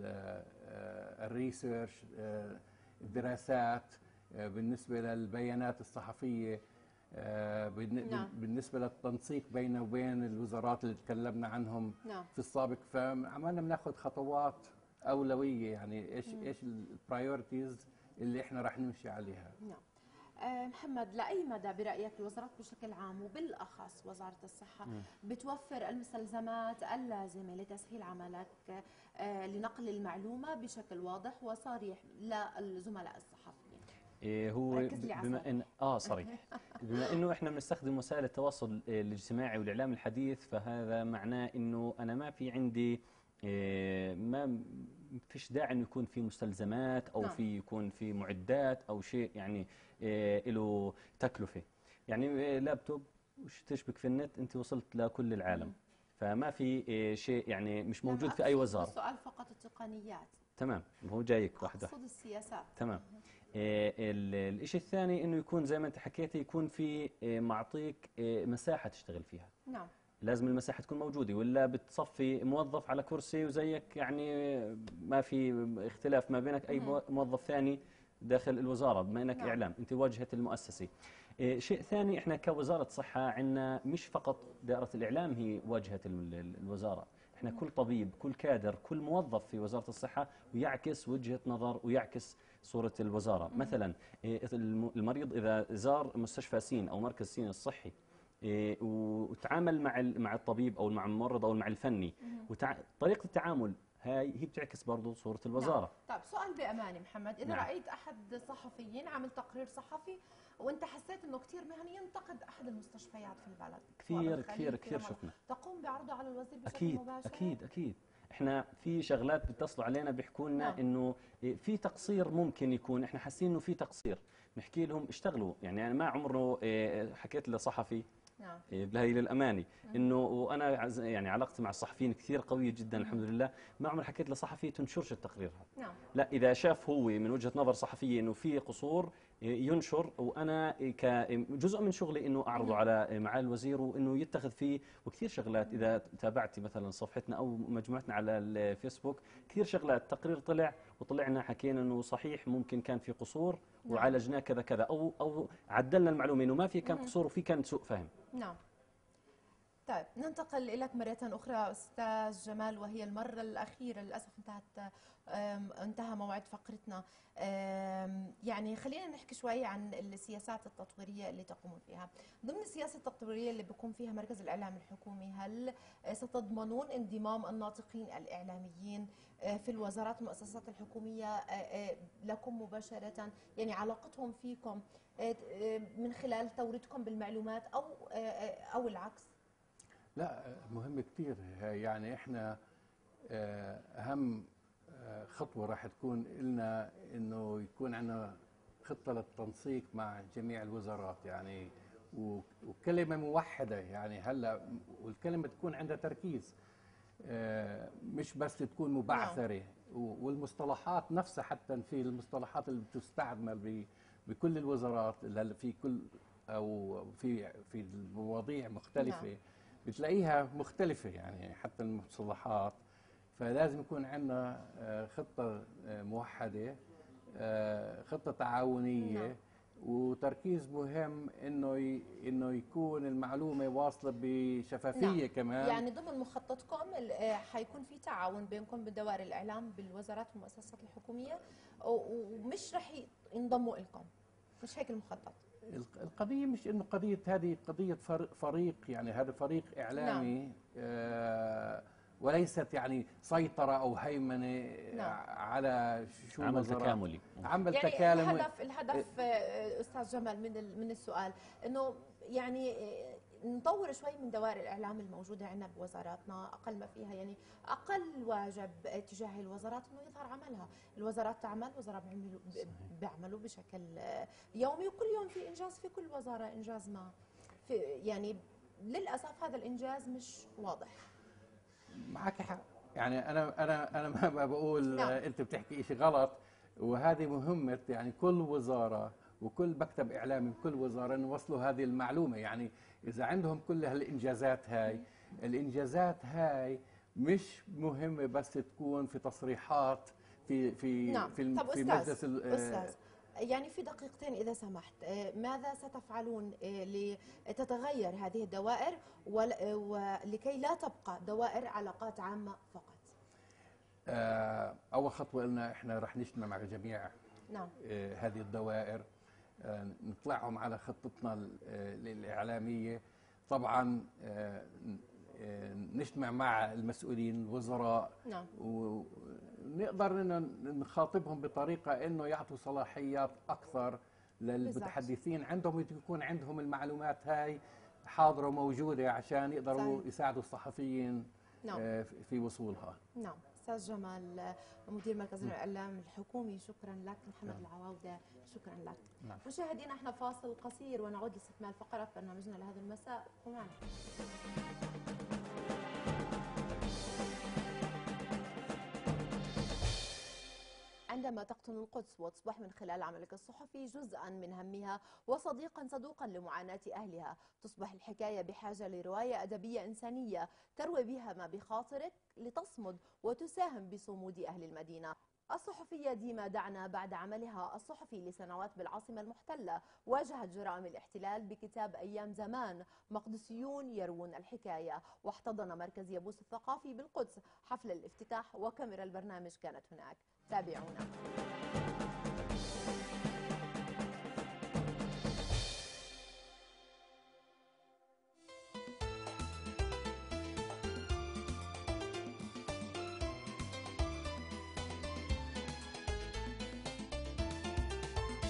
Speaker 2: للريسيرش، الدراسات، بالنسبة للبيانات الصحفية، نعم. بالنسبة للتنسيق بينه وبين الوزارات اللي تكلمنا عنهم نعم. في السابق. فعملنا بناخذ خطوات أولوية، يعني إيش مم. إيش البرايورتيز اللي إحنا راح نمشي عليها.
Speaker 1: نعم. أه محمد، لأي مدى برأيك الوزارات بشكل عام وبالأخص وزارة الصحة مم. بتوفر المستلزمات اللازمة لتسهيل عملك أه لنقل المعلومة بشكل واضح وصريح للزملاء الصحفيين؟
Speaker 3: إيه هو بما ان اه صريح بما انه احنا بنستخدم وسائل التواصل الاجتماعي والاعلام الحديث، فهذا معناه انه انا ما في عندي إيه ما فيش داعي انه يكون في مستلزمات او نعم. في يكون في معدات او شيء يعني إيه له تكلفه. يعني إيه لابتوب وش تشبك في النت انت وصلت لكل العالم. مم. فما في إيه شيء يعني مش موجود في اي وزاره.
Speaker 1: السؤال فقط التقنيات.
Speaker 3: تمام، هو جايك واحده.
Speaker 1: اقصد السياسات.
Speaker 3: تمام. الشيء الثاني انه يكون زي ما انت حكيتي يكون في معطيك مساحه تشتغل فيها. نعم. لازم المساحه تكون موجوده، ولا بتصفي موظف على كرسي وزيك يعني ما في اختلاف ما بينك اي موظف ثاني داخل الوزاره، بما انك نعم. اعلام انت واجهه المؤسسه. شيء ثاني، احنا كوزاره صحه عندنا مش فقط دائره الاعلام هي واجهه الوزاره، احنا كل طبيب كل كادر كل موظف في وزاره الصحه ويعكس وجهه نظر ويعكس صورة الوزارة. مم. مثلا المريض إذا زار مستشفى سين أو مركز سين الصحي وتعامل مع مع الطبيب أو مع الممرض أو مع الفني، وطريقة التعامل هاي هي بتعكس برضه صورة الوزارة.
Speaker 1: نعم. طيب سؤال بأمانة محمد، إذا نعم. رأيت أحد الصحفيين عمل تقرير صحفي وأنت حسيت إنه كثير مهني ينتقد أحد المستشفيات في البلد،
Speaker 3: كثير كثير كثير شفنا،
Speaker 1: تقوم بعرضه على الوزير بشكل
Speaker 3: أكيد
Speaker 1: مباشر؟
Speaker 3: أكيد أكيد احنا في شغلات بيتصلوا علينا بيحكوا لنا
Speaker 1: نعم.
Speaker 3: انه في تقصير ممكن يكون، احنا حاسين انه في تقصير، بنحكي لهم اشتغلوا. يعني انا ما عمره إيه، حكيت لصحفي
Speaker 1: نعم.
Speaker 3: إيه، بهي للامانه انه، وانا عز- يعني علاقتي مع الصحفيين كثير قويه جدا الحمد لله، ما عمري حكيت لصحفي تنشرش التقرير هذا.
Speaker 1: نعم.
Speaker 3: لا، اذا شاف هو من وجهه نظر صحفيه انه في قصور ينشر، وانا كجزء من شغلي انه اعرضه على معالي الوزير وانه يتخذ فيه. وكثير شغلات اذا تابعتي مثلا صفحتنا او مجموعتنا على الفيسبوك، كثير شغلات تقرير طلع وطلعنا حكينا انه صحيح ممكن كان في قصور وعالجناه كذا كذا، او او عدلنا المعلومه انه ما في كان قصور وفي كان سوء فهم.
Speaker 1: نعم. طيب ننتقل إليك مرة أخرى أستاذ جمال، وهي المرة الأخيرة للأسف انتهت أم، انتهى موعد فقرتنا. أم، يعني خلينا نحكي شوي عن السياسات التطويرية اللي تقومون فيها. ضمن السياسة التطويرية اللي بيقوم فيها مركز الإعلام الحكومي، هل ستضمنون انضمام الناطقين الإعلاميين في الوزارات والمؤسسات الحكومية لكم مباشرة، يعني علاقتهم فيكم من خلال توريدكم بالمعلومات أو أو العكس؟
Speaker 2: لا، مهم كثير. يعني احنا آه، اهم آه، خطوه راح تكون لنا انه يكون عندنا خطه للتنسيق مع جميع الوزارات، يعني و- وكلمه موحده. يعني هلا والكلمه تكون عندها تركيز، آه، مش بس تكون مبعثره. و- والمصطلحات نفسها، حتى في المصطلحات اللي بتستعمل ب- بكل الوزارات، اللي في كل او في في المواضيع مختلفه،
Speaker 1: نعم.
Speaker 2: بتلاقيها مختلفة، يعني حتى المصطلحات. فلازم يكون عندنا آه، خطة آه، موحدة، آه، خطة تعاونية.
Speaker 1: نعم.
Speaker 2: وتركيز مهم انه ي... انه يكون المعلومة واصلة بشفافية
Speaker 1: نعم.
Speaker 2: كمان.
Speaker 1: يعني ضمن مخططكم ال- آه، حيكون في تعاون بينكم بدوائر الإعلام بالوزارات والمؤسسات الحكومية، و- ومش رح ينضموا لكم، مش هيك المخطط؟
Speaker 2: الق- القضية مش انه قضية، هذه قضية فر- فريق، يعني هذا فريق اعلامي. آه وليست يعني سيطرة او هيمنة
Speaker 1: نعم.
Speaker 2: على شو
Speaker 3: عمل
Speaker 2: الوزارات.
Speaker 3: تكاملي.
Speaker 2: عمل
Speaker 1: يعني
Speaker 2: تكاملي.
Speaker 1: الهدف الهدف آه، استاذ جمال من ال- من السؤال انه يعني آه، نطور شوي من دوائر الاعلام الموجوده عندنا بوزاراتنا، اقل ما فيها يعني اقل واجب تجاه الوزارات انه يظهر عملها. الوزارات تعمل، وزراء بيعملوا بيعملوا بشكل آه، يومي، وكل يوم في انجاز في كل وزاره، انجاز ما في يعني للاسف هذا الانجاز مش واضح.
Speaker 2: معك حق. يعني انا انا انا ما ما بقول
Speaker 1: نعم.
Speaker 2: آه، انت بتحكي شيء غلط. وهذه مهمه يعني كل وزاره وكل مكتب اعلامي بكل وزاره انه يوصلوا هذه المعلومه. يعني اذا عندهم كل هالانجازات هاي، الانجازات هاي مش مهمه بس تكون في تصريحات في في
Speaker 1: نعم.
Speaker 2: في, الم-
Speaker 1: طب
Speaker 2: في
Speaker 1: أستاذ،
Speaker 2: مجلس ال- آه،
Speaker 1: أستاذ يعني في دقيقتين إذا سمحت، آه، ماذا ستفعلون آه، لتتغير هذه الدوائر ول- آه، ولكي لا تبقى دوائر علاقات عامة فقط؟
Speaker 2: آه، اول خطوه لنا احنا رح نجتمع مع جميع
Speaker 1: نعم.
Speaker 2: آه، هذه الدوائر، آه، نطلعهم على خطتنا ال- آه، الإعلامية. طبعا آه، آه، نجتمع مع المسؤولين الوزراء،
Speaker 1: نعم.
Speaker 2: ونقدر إنه نخاطبهم بطريقة إنه يعطوا صلاحيات أكثر للمتحدثين عندهم، يكون عندهم المعلومات هاي حاضرة وموجودة عشان يقدروا
Speaker 1: صحيح.
Speaker 2: يساعدوا الصحفيين
Speaker 1: نعم.
Speaker 2: آه، في وصولها.
Speaker 1: نعم. أستاذ جمال، آه، مدير مركز الإعلام الحكومي، شكرا لك. محمد العواودة، شكرا لك.
Speaker 2: نعم.
Speaker 1: مشاهدينا احنا فاصل قصير ونعود لاستكمال فقرات برنامجنا لهذا المساء، ومعنا. عندما تقطن القدس وتصبح من خلال عملك الصحفي جزءا من همها وصديقا صدوقا لمعاناة أهلها، تصبح الحكاية بحاجة لرواية أدبية إنسانية تروي بها ما بخاطرك لتصمد وتساهم بصمود أهل المدينة. الصحفية ديما دعنا بعد عملها الصحفي لسنوات بالعاصمة المحتلة واجهت جرائم الاحتلال بكتاب أيام زمان مقدسيون يروون الحكاية، واحتضن مركز يابوس الثقافي بالقدس حفل الافتتاح وكاميرا البرنامج كانت هناك. تابعونا.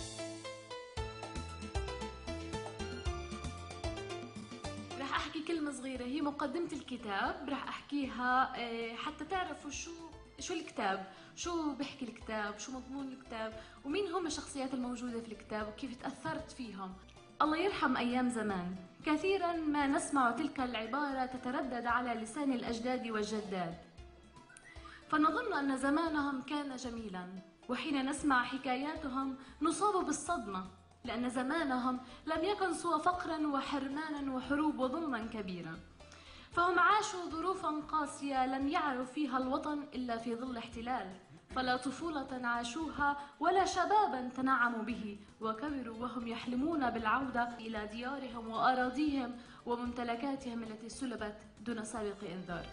Speaker 4: رح أحكي كلمة كمان صغيرة هي مقدمة الكتاب، رح أحكيها آه، حتى تعرفوا شو شو الكتاب، شو بيحكي الكتاب، شو مضمون الكتاب، ومين هم الشخصيات الموجودة في الكتاب وكيف تأثرت فيهم. الله يرحم أيام زمان، كثيرا ما نسمع تلك العبارة تتردد على لسان الأجداد والجداد، فنظن أن زمانهم كان جميلا، وحين نسمع حكاياتهم نصاب بالصدمة، لأن زمانهم لم يكن سوى فقرا وحرمانا وحروب وظلما كبيرا، فهم عاشوا ظروفا قاسية لم يعرف فيها الوطن إلا في ظل احتلال، فلا طفولة عاشوها ولا شبابا تنعموا به، وكبروا وهم يحلمون بالعودة إلى ديارهم وأراضيهم وممتلكاتهم التي سلبت دون سابق إنذار.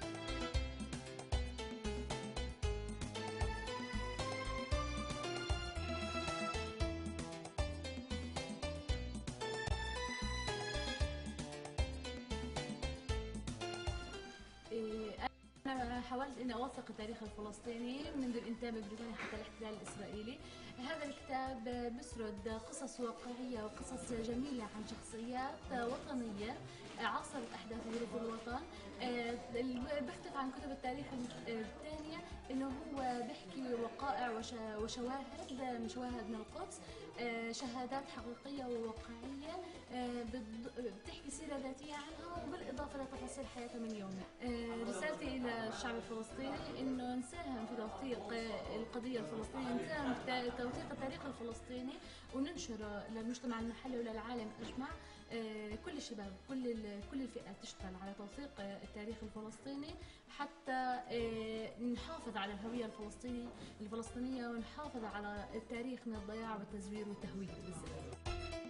Speaker 4: أنا حاولت إني أوثق التاريخ الفلسطيني منذ الإنتاج البريطاني حتى الاحتلال الإسرائيلي. هذا الكتاب بيسرد قصص واقعية وقصص جميلة عن شخصيات وطنية عاصرت أحداث ظروف الوطن. بيختلف عن كتب التاريخ الثانية إنه هو بيحكي وقائع وشواهد من شواهد من القدس، شهادات حقيقية وواقعية بتحكي سيرة ذاتية عنها، وبالإضافة لتفاصيل حياتها من يومها. رسالتي إلى الشعب الفلسطيني إنه نساهم في توثيق القضية الفلسطينية، نساهم في توثيق التاريخ الفلسطيني وننشره للمجتمع المحلي وللعالم أجمع. كل الشباب كل كل الفئات تشتغل على توثيق التاريخ الفلسطيني حتى نحافظ على الهوية الفلسطينية الفلسطينية ونحافظ على التاريخ من الضياع والتزوير والتهويد بالذات.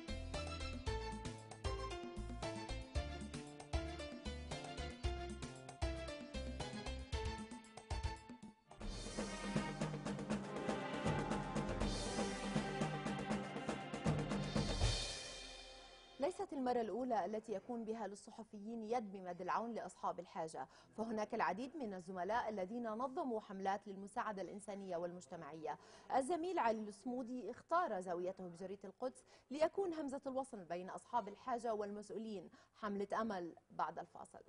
Speaker 1: ليست المرة الأولى التي يكون بها للصحفيين يد بمد العون لأصحاب الحاجة، فهناك العديد من الزملاء الذين نظموا حملات للمساعدة الإنسانية والمجتمعية. الزميل علي الصمودي اختار زاويته بجريدة القدس ليكون همزة الوصل بين أصحاب الحاجة والمسؤولين. حملة أمل بعد الفاصل.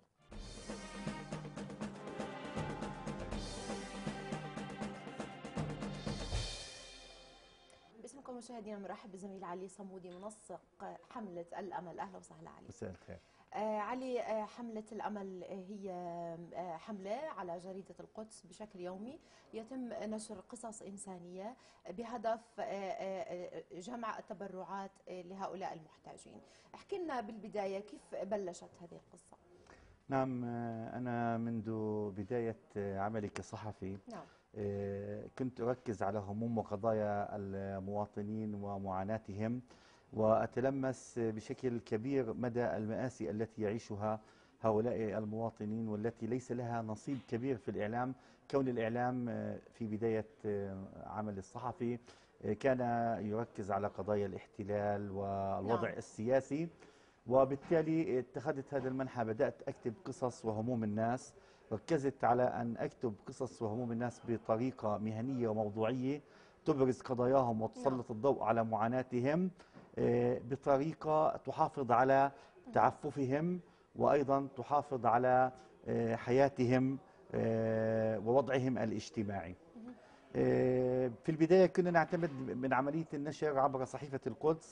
Speaker 1: باسمكم مشاهدينا نرحب بالزميل علي صمودي منسق حملة الأمل. أهلا وسهلا علي.
Speaker 2: مساء الخير.
Speaker 1: آه علي، آه حملة الأمل هي آه حملة على جريدة القدس بشكل يومي يتم نشر قصص إنسانية بهدف آه آه جمع التبرعات آه لهؤلاء المحتاجين. احكي لنا بالبداية كيف بلشت هذه القصة؟
Speaker 5: نعم، أنا منذ بداية عملي كصحفي
Speaker 1: نعم.
Speaker 5: كنت أركز على هموم وقضايا المواطنين ومعاناتهم، وأتلمس بشكل كبير مدى المآسي التي يعيشها هؤلاء المواطنين والتي ليس لها نصيب كبير في الإعلام، كون الإعلام في بداية عمل الصحفي كان يركز على قضايا الاحتلال والوضع نعم. السياسي، وبالتالي اتخذت هذا المنحى، بدأت أكتب قصص وهموم الناس. ركزت على أن أكتب قصص وهموم الناس بطريقة مهنية وموضوعية تبرز قضاياهم وتسلط الضوء على معاناتهم بطريقة تحافظ على تعففهم وأيضا تحافظ على حياتهم ووضعهم الاجتماعي. في البداية كنا نعتمد من عملية النشر عبر صحيفة القدس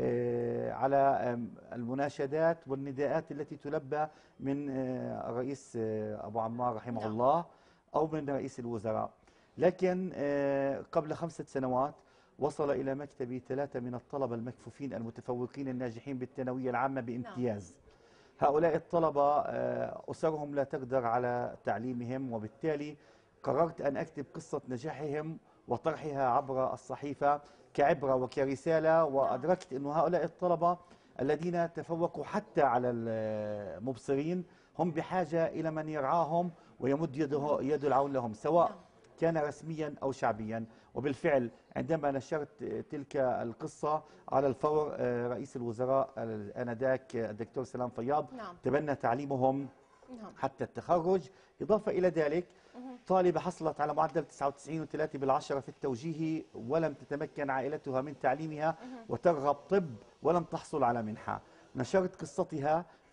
Speaker 5: على المناشدات والنداءات التي تلبى من الرئيس أبو عمار رحمه نعم. الله أو من رئيس الوزراء. لكن قبل خمسة سنوات وصل إلى مكتبي ثلاثة من الطلبة المكفوفين المتفوقين الناجحين بالثانوية العامة بامتياز. نعم. هؤلاء الطلبة أسرهم لا تقدر على تعليمهم، وبالتالي قررت أن أكتب قصة نجاحهم وطرحها عبر الصحيفة كعبرة وكرسالة. وأدركت أن هؤلاء الطلبة الذين تفوقوا حتى على المبصرين هم بحاجة إلى من يرعاهم ويمد يده يد العون لهم، سواء كان رسميا أو شعبيا. وبالفعل عندما نشرت تلك القصة على الفور رئيس الوزراء آنذاك الدكتور سلام فياض نعم. تبنى تعليمهم نعم. حتى التخرج. إضافة إلى ذلك طالبة حصلت على معدل تسعة وتسعين فاصلة ثلاثة بالعشرة في التوجيهي ولم تتمكن عائلتها من تعليمها وترغب طب ولم تحصل على منحة. نشرت قصتها في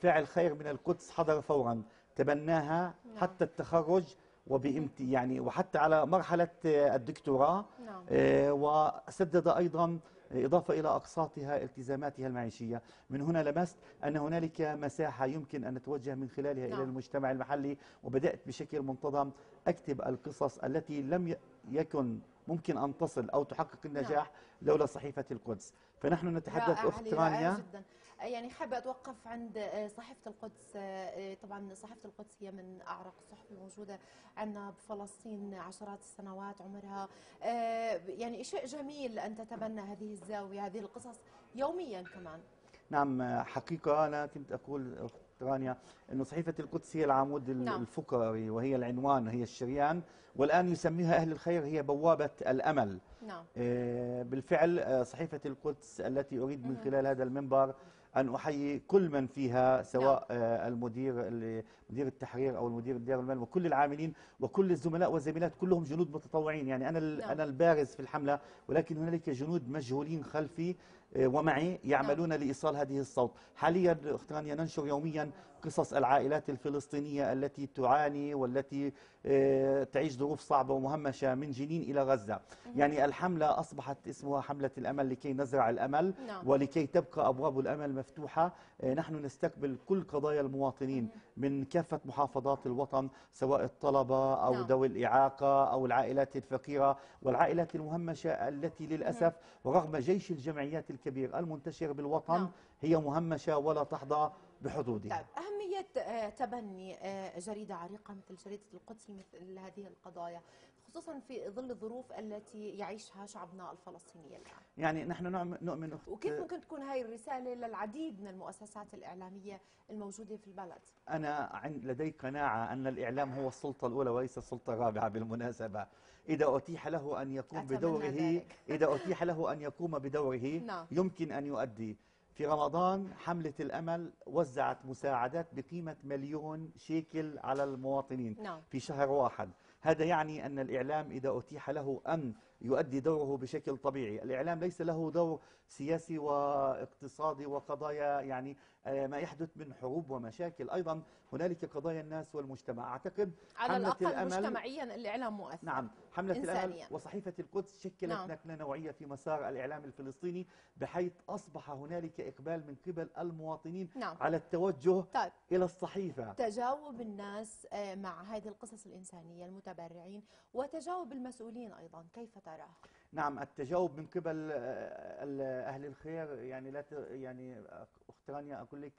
Speaker 5: فاعل خير من القدس حضر فورا، تبناها
Speaker 1: نعم.
Speaker 5: حتى التخرج وبامتي يعني وحتى على مرحلة الدكتوراه.
Speaker 1: نعم.
Speaker 5: آه، وسدد أيضا إضافة إلى أقساطها التزاماتها المعيشية. من هنا لمست أن هنالك مساحة يمكن أن نتوجه من خلالها
Speaker 1: نعم.
Speaker 5: إلى المجتمع المحلي، وبدأت بشكل منتظم أكتب القصص التي لم ي- يكن ممكن أن تصل أو تحقق النجاح لولا صحيفة القدس. فنحن نتحدث
Speaker 1: رائع
Speaker 5: أخت
Speaker 1: علي، رائع
Speaker 5: رانيا.
Speaker 1: جدا. يعني حابة أتوقف عند آه، صحيفة القدس. آه، طبعا صحيفة القدس هي من أعرق الصحف الموجودة عندنا بفلسطين عشرات السنوات عمرها. آه، يعني شيء جميل أن تتبنى هذه الزاوية، هذه القصص يوميا كمان.
Speaker 5: نعم، حقيقة أنا كنت أقول أخت رانيا أن صحيفة القدس هي العمود
Speaker 1: نعم.
Speaker 5: الفقري، وهي العنوان، هي الشريان، والآن يسميها أهل الخير هي بوابة الأمل.
Speaker 1: نعم.
Speaker 5: آه، بالفعل آه، صحيفة القدس التي أريد من
Speaker 1: مهم.
Speaker 5: خلال هذا المنبر أن أحيي كل من فيها، سواء
Speaker 1: نعم.
Speaker 5: آه، المدير مدير التحرير أو المدير الدار المال، وكل العاملين وكل الزملاء والزميلات، كلهم جنود متطوعين. يعني أنا ال-
Speaker 1: نعم.
Speaker 5: أنا البارز في الحملة، ولكن هنالك جنود مجهولين خلفي آه، ومعي يعملون لإيصال هذه الصوت. حاليا أخت رانيا ننشر يوميا قصص العائلات الفلسطينية التي تعاني والتي آه، تعيش ظروف صعبة ومهمشة من جنين إلى غزة. يعني الحملة أصبحت اسمها حملة الأمل، لكي نزرع الأمل
Speaker 1: نعم.
Speaker 5: ولكي تبقى أبواب الأمل مفتوحة. آه، نحن نستقبل كل قضايا المواطنين من كافة محافظات الوطن، سواء الطلبة أو
Speaker 1: نعم.
Speaker 5: ذوي الإعاقة أو العائلات الفقيرة والعائلات المهمشة التي للأسف ورغم جيش الجمعيات الكبير المنتشر بالوطن
Speaker 1: نعم.
Speaker 5: هي مهمشة ولا تحظى بحدودها.
Speaker 1: طيب، أهمية آه، تبني آه، جريدة عريقة مثل جريدة القدس مثل هذه القضايا، خصوصا في ظل الظروف التي يعيشها شعبنا الفلسطيني الآن.
Speaker 5: يعني نحن نعم- نؤمن أخت
Speaker 1: وكيف ممكن تكون هاي الرسالة للعديد من المؤسسات الإعلامية الموجودة في البلد؟
Speaker 5: أنا عند لدي قناعة أن الإعلام هو السلطة الأولى وليس السلطة الرابعة بالمناسبة. إذا أتيح له أن يقوم
Speaker 1: أتمنى
Speaker 5: بدوره
Speaker 1: ذلك.
Speaker 5: إذا أتيح له أن يقوم بدوره
Speaker 1: نعم.
Speaker 5: يمكن أن يؤدي. في رمضان حملة الأمل وزعت مساعدات بقيمة مليون شيكل على المواطنين
Speaker 1: نعم.
Speaker 5: في شهر واحد. هذا يعني أن الإعلام إذا أتيح له أن يؤدي دوره بشكل طبيعي. الإعلام ليس له دور سياسي واقتصادي وقضايا يعني آه، ما يحدث من حروب ومشاكل. أيضا هنالك قضايا الناس والمجتمع. أعتقد
Speaker 1: على
Speaker 5: حملة
Speaker 1: الأقل
Speaker 5: الأمل
Speaker 1: مجتمعيا الإعلام مؤثر.
Speaker 5: نعم، حملة
Speaker 1: إنسانياً.
Speaker 5: الأمل وصحيفة القدس شكلت
Speaker 1: نعم.
Speaker 5: نقلة نوعية في مسار الإعلام الفلسطيني، بحيث أصبح هنالك إقبال من قبل المواطنين
Speaker 1: نعم.
Speaker 5: على التوجه
Speaker 1: طيب،
Speaker 5: إلى الصحيفة.
Speaker 1: تجاوب الناس آه، مع هذه القصص الإنسانية، المتبرعين وتجاوب المسؤولين أيضا، كيف تراه؟
Speaker 5: نعم، التجاوب من قبل آه، ال- أهل الخير يعني لا ت- يعني أخت رانيا أقول لك